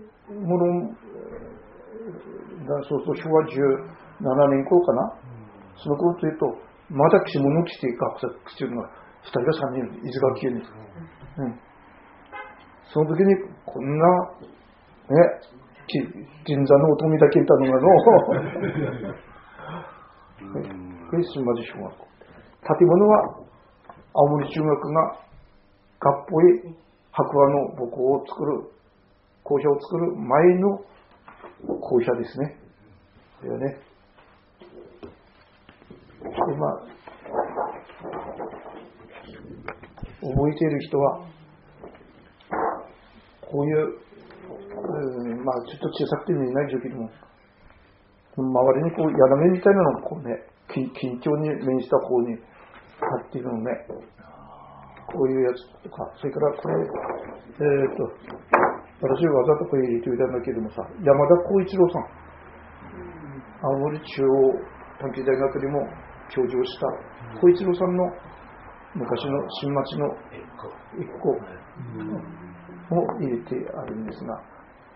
そう昭和17年頃かな、その頃というとまだ着物を着て学生しているのが2人か3人、伊豆学級に、その時にこんなね銀座の乙女だけいたのがのこれ新町小学校、建物は青森中学が学校へ白亜の母校を作る校舎を作る前の校舎ですね。これはね、覚えている人はこういう、ちょっと小さくて見えないですけども、周りにこう柳みたいなのがこうね、近町に面した方に立っているのね、こういうやつとか、それからこれ私わざとこれ入れておいたんだけどもさ、山田光一郎さん、青森中央短期大学でも教授をした光一郎さんの昔の新町の一個を入れてあるんですが、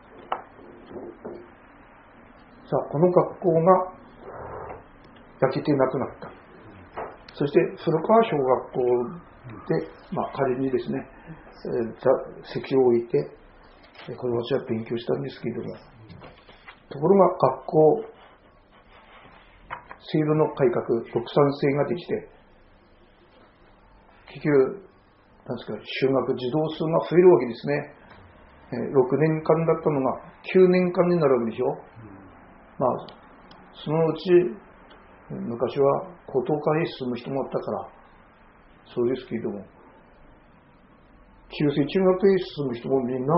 さあこの学校が焼けてなくなった。そして古川小学校で、仮にですね、席を置いて子どもたちは勉強したんですけれども、ところが学校制度の改革、独産性ができて、結局なんですか、就学児童数が増えるわけですね。6年間だったのが9年間になるわけでしょ。そのうち昔は高等科へ進む人もあったからそうですけれども、旧制中学へ進む人もみんな、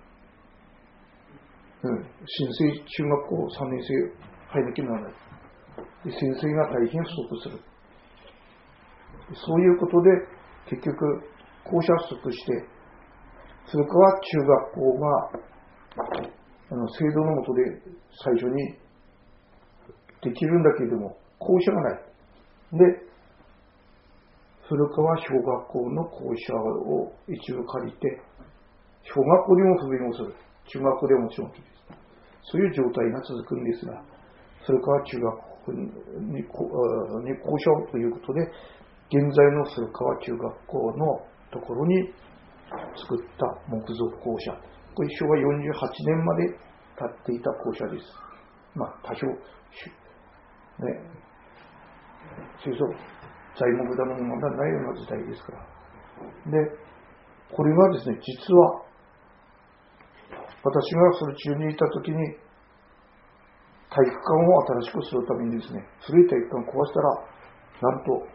新制中学校3年生入らなきゃならない。で先生が大変不足する。そういうことで結局校舎不足して、古川中学校が制度の下で最初にできるんだけれども校舎がない。で古川小学校の校舎を一部借りて、小学校でも不便をする、中学校でももちろんです。そういう状態が続くんですが、古川中学校に校舎をということで、現在の古川中学校のところに作った木造校舎、これ昭和48年まで建っていた校舎です。多少ね、そうそう材木だのもまだないような時代ですから。でこれはですね、実は私がそれ中にいた時に体育館を新しくするためにですね、古い体育館を壊したら、なんと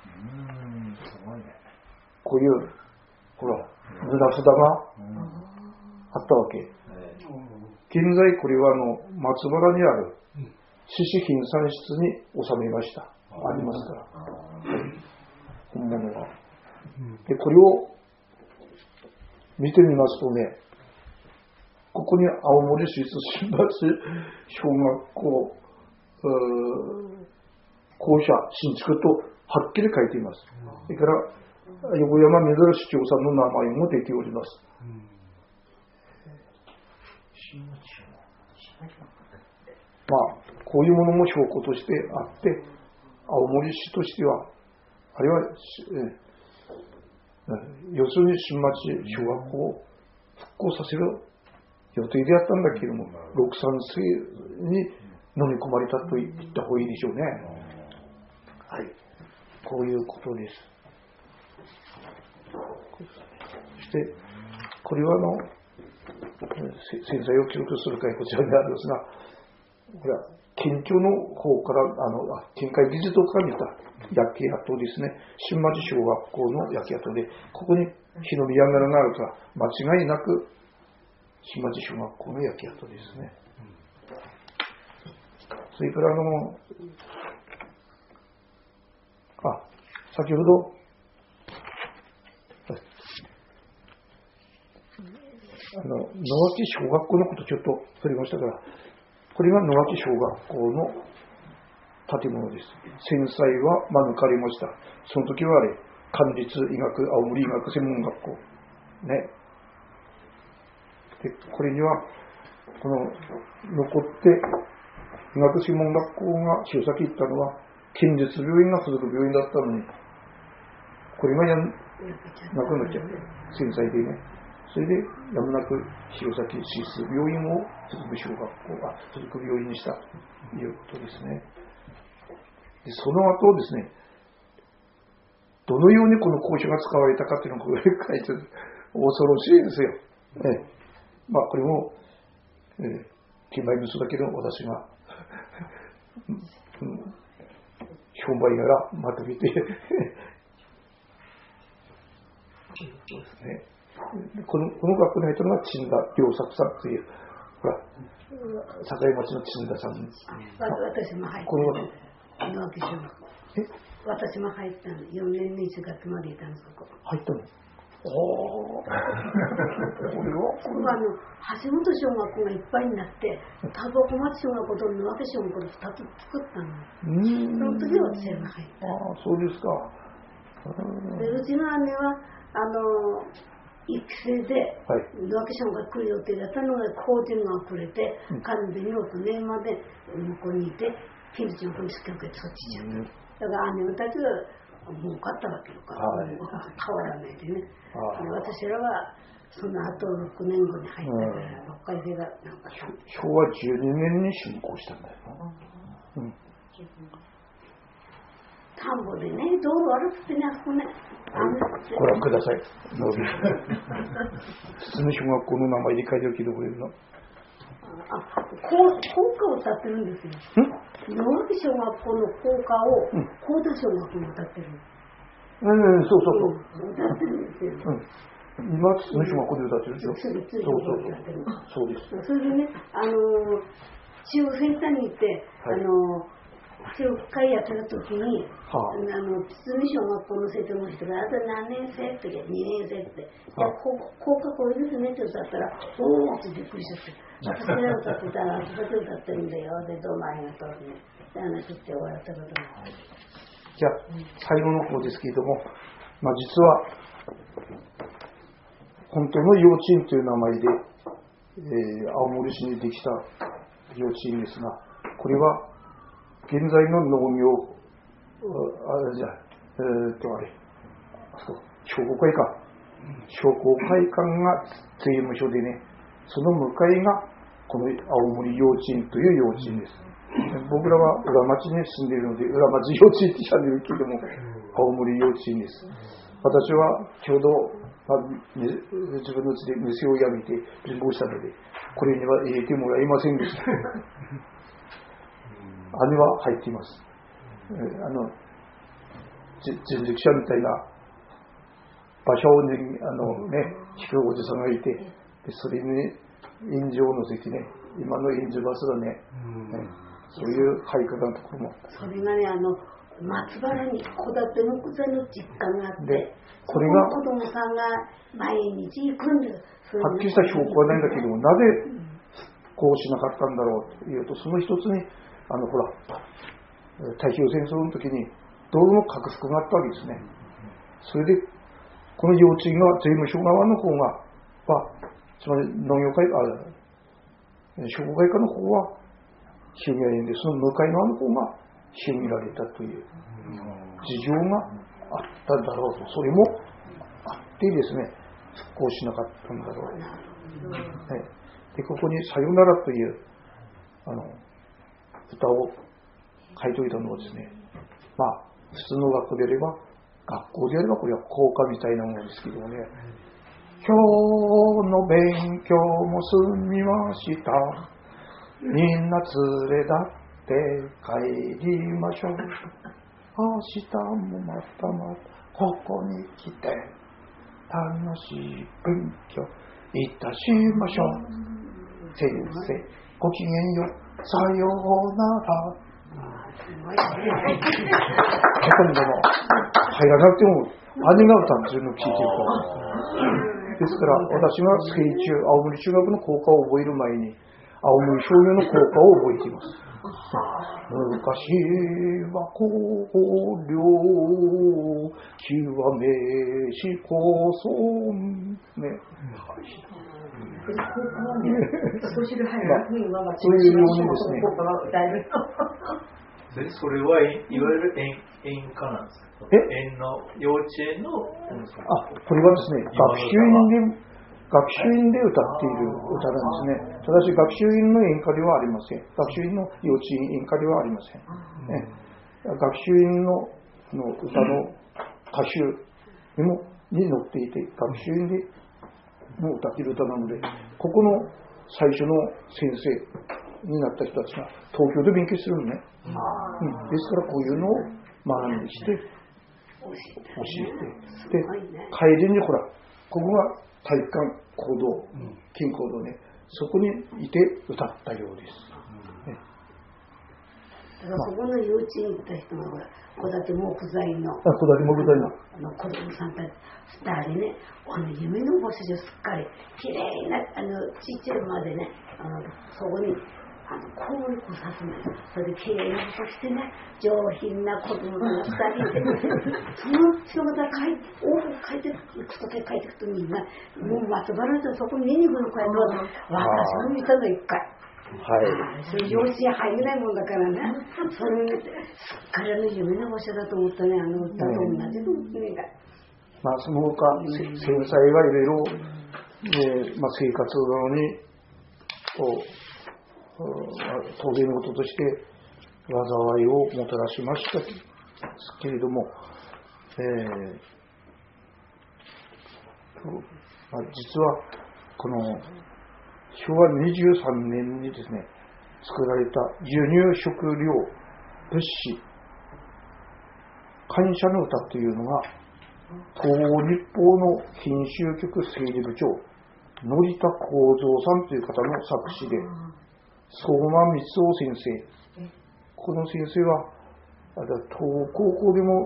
こういうほら布札があったわけ。現在これは松原にある獅子品産室に収めました。ありますから。 ものは。で、これを見てみますとね、ここに青森市立新橋小学校校舎新築とはっきり書いています。それから横山珍市長さんの名前も出ております。まあこういうものも証拠としてあって、青森市としては、あるいは要するに新町小学校を復興させる予定であったんだけれども、六三世に飲み込まれたと言った方がいいでしょうね。はい、こういうことです。そしてこれは戦災を記録する会、こちらにあるんですが、これは県庁の方から県会議事堂から見た焼け跡ですね。新町小学校の焼け跡で、ここに火の見やがらがあるから間違いなく新町小学校の焼け跡ですね。それから先ほど野脇小学校のことちょっと触れましたから、これが野脇小学校の建物です。戦災は免れました。その時は官立医学、青森医学専門学校ね。でこれにはこの残って医学専門学校が弘前行ったのは県立病院が付属病院だったのに、これがなくなっちゃって戦災でね。それでやむなく弘前市立病院を付属病院にしたということですね。でその後ですね、どのようにこの校舎が使われたかというのをここで書いてる。恐ろしいですよ。まあこれも金売嘘だけど私が商売ならまとめてそうですね。この学校に入ったのが陳田良作さんという、ほら境町の陳田さん。 私も入った。野脇小学校。私も入ったの。4年の1月までいたの、そこ。 入ったの。これは橋本小学校がいっぱいになって、田子町小学校と野脇小学校で2つ作ったの。その時は私が入った。 そうですか。 でうちの姉は育成で野脇小学校来る予定だったのが工事が遅れて、完全に6年まで向こうにいて、近所の子に好きを受けてそっちじゃった。だから姉たちが儲かったわけよから、変わらないでね。私らはその後6年後に入ったから、6回生がなんか昭和12年に竣工したんだよな。 田んぼでね、道路悪くてね、あそこね。 ご覧ください。堤小学校の名前で書いてるけど、これの。 校歌を歌ってるんですよ。野脇小学校の校歌を高田小学校に歌ってる。 そう。 歌ってるんですよ。 今堤小学校で歌ってるでしょ。そうです。 それでね、中央センターに行って、教会やった時に、堤小学校の生徒の人が、あと何年生って、2年生って、校歌これですねって歌ったら、おーってびっくりしちゃって。私が歌ってたら、私だけ歌ってるんだよ。で、どうもありがとうね。って話して終わったことがある。 じゃあ、最後の方ですけれども、実は、本当の幼稚園という名前で、青森市にできた幼稚園ですが、これは、現在の農業、商工会館。商工会館が税務署でね、その向かいがこの青森幼稚園という幼稚園です。僕らは裏町に住んでいるので、裏町幼稚園ってしゃべるけども、青森幼稚園です。私はちょうど、自分のうちで店を辞めて貧乏したので、これには入れてもらえませんでした。姉は入っています。人力車みたいな馬車を引くおじさんがいて、でそれに印字を乗せてね、今の印字バスだね、そういう配下のところも。 それがね、 松原に戸建て木材の実家があって、 これが子供さんが毎日行くんです。 はっきりした証拠はないんだけども、なぜこうしなかったんだろうというと、その一つにほら太平洋戦争の時に道路の拡幅があったわけですね。それでこの幼稚園が税務署側の方がつまり農業会商工会課の方は収入園で、その向かい側の方が収められたという事情があったんだろうと、それもあってですね、復興しなかったんだろう。でここにさよならという歌を書いておいたのはですね、普通の学校であれば、学校であればこれは校歌みたいなものですけどもね、今日の勉強も済みました、みんな連れだって帰りましょう、明日もまたまたここに来て楽しい勉強いたしましょう、先生ごきげんよう、さようなら。ほとんどの入らなくても兄が歌っていうのを聞いてるからですから、私が青森中学の校歌を覚える前に青森商業の校歌を覚えています。昔は荒涼極めしこそね、 少しで入らなくて今はそういうようにですね、 それはいわゆる演歌なんですか？園の幼稚園のこれはですね、学習院で歌っている歌なんですね。ただし学習院の演歌ではありません。学習院の幼稚園演歌ではありません。学習院の歌の歌集に載っていて、学習院でも歌っている歌なので、ここの最初の先生になった人たちが東京で勉強するのね。ですからこういうのを学んできて教えて、で帰りにほらここが体育館講堂、金講堂ね、そこにいて歌ったようです。 だからそこの幼稚園に行った人がほら戸建て木材の子供さんたち2人ね、夢の星ですっかりきれいなちっちゃいまでね、そこにこう来さすんです。それできれいな服着てね、上品な子供が2人でその人が帰っていくとき帰ってくとみんなもう松原でそこに見に行くのかやと私も見たの1回。それ幼稚園入れないもんだからね、それ見てすっかり夢の星だと思ったね、歌と同じと思ってね。 その他繊細がいろいろ生活に当然のこととして災いをもたらしましたけれども、実はこの昭和23年にですね作られた輸入食料物資感謝の歌というのが東日報の編集局整理部長乗田幸三さんという方の作詞で、相馬光夫先生、この先生は東高校でも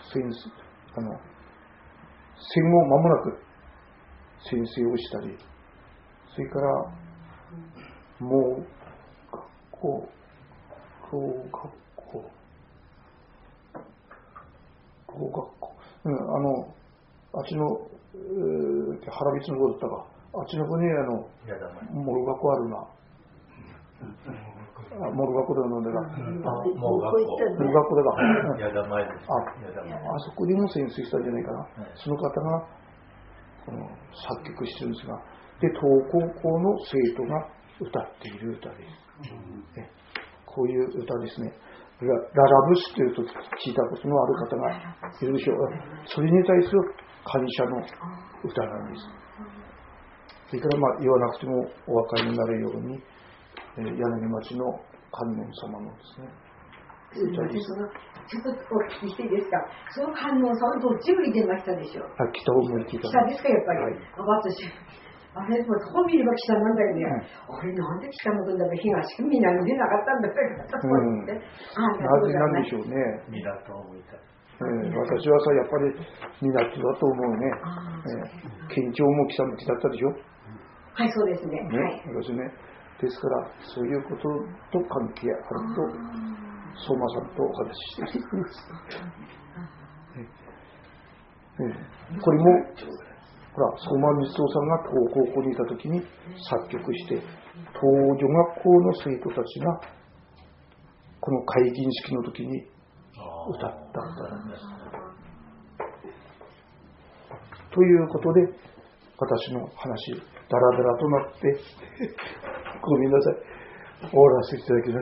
戦後間もなく先生をしたり、それからもう学校あっちの原光の方だったか、あっちの方にモル学校あるな、モル学校だのでモル学校だがあそこでも先生したんじゃないかな、その方が作曲してるんですが、で東高校の生徒が歌っている歌です、こういう歌ですね。ララブスというと聞いたことのある方がいるでしょう。それに対する感謝の歌なんです。それから言わなくてもお分かりになるように、柳町の観音様のですね。 ちょっとお聞きしていいですか。その観音様どっち向いてましたでしょう。 北を向いていた。 北ですかやっぱり。私あれ、もうそこ見れば北なんだよね。あれ、なんで北向くんだろう、東か南でなかったんだと思って。 なぜなんでしょうね。 港を向いた。 私はさ、やっぱり港だと思うね。県庁も北向きだったでしょ。 はい、そうですね。 私ね。ですから、そういうことと関係あると、相馬さんとお話ししているんです。これも、ほら、相馬光夫さんが東高校にいたときに作曲して、東女学校の生徒たちが、この開銀式の時に歌った歌なんです。ということで、私の話、ダラダラとなって、ごめんなさい。終わらせていただきます。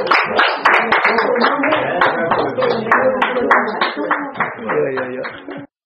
いやいやいや。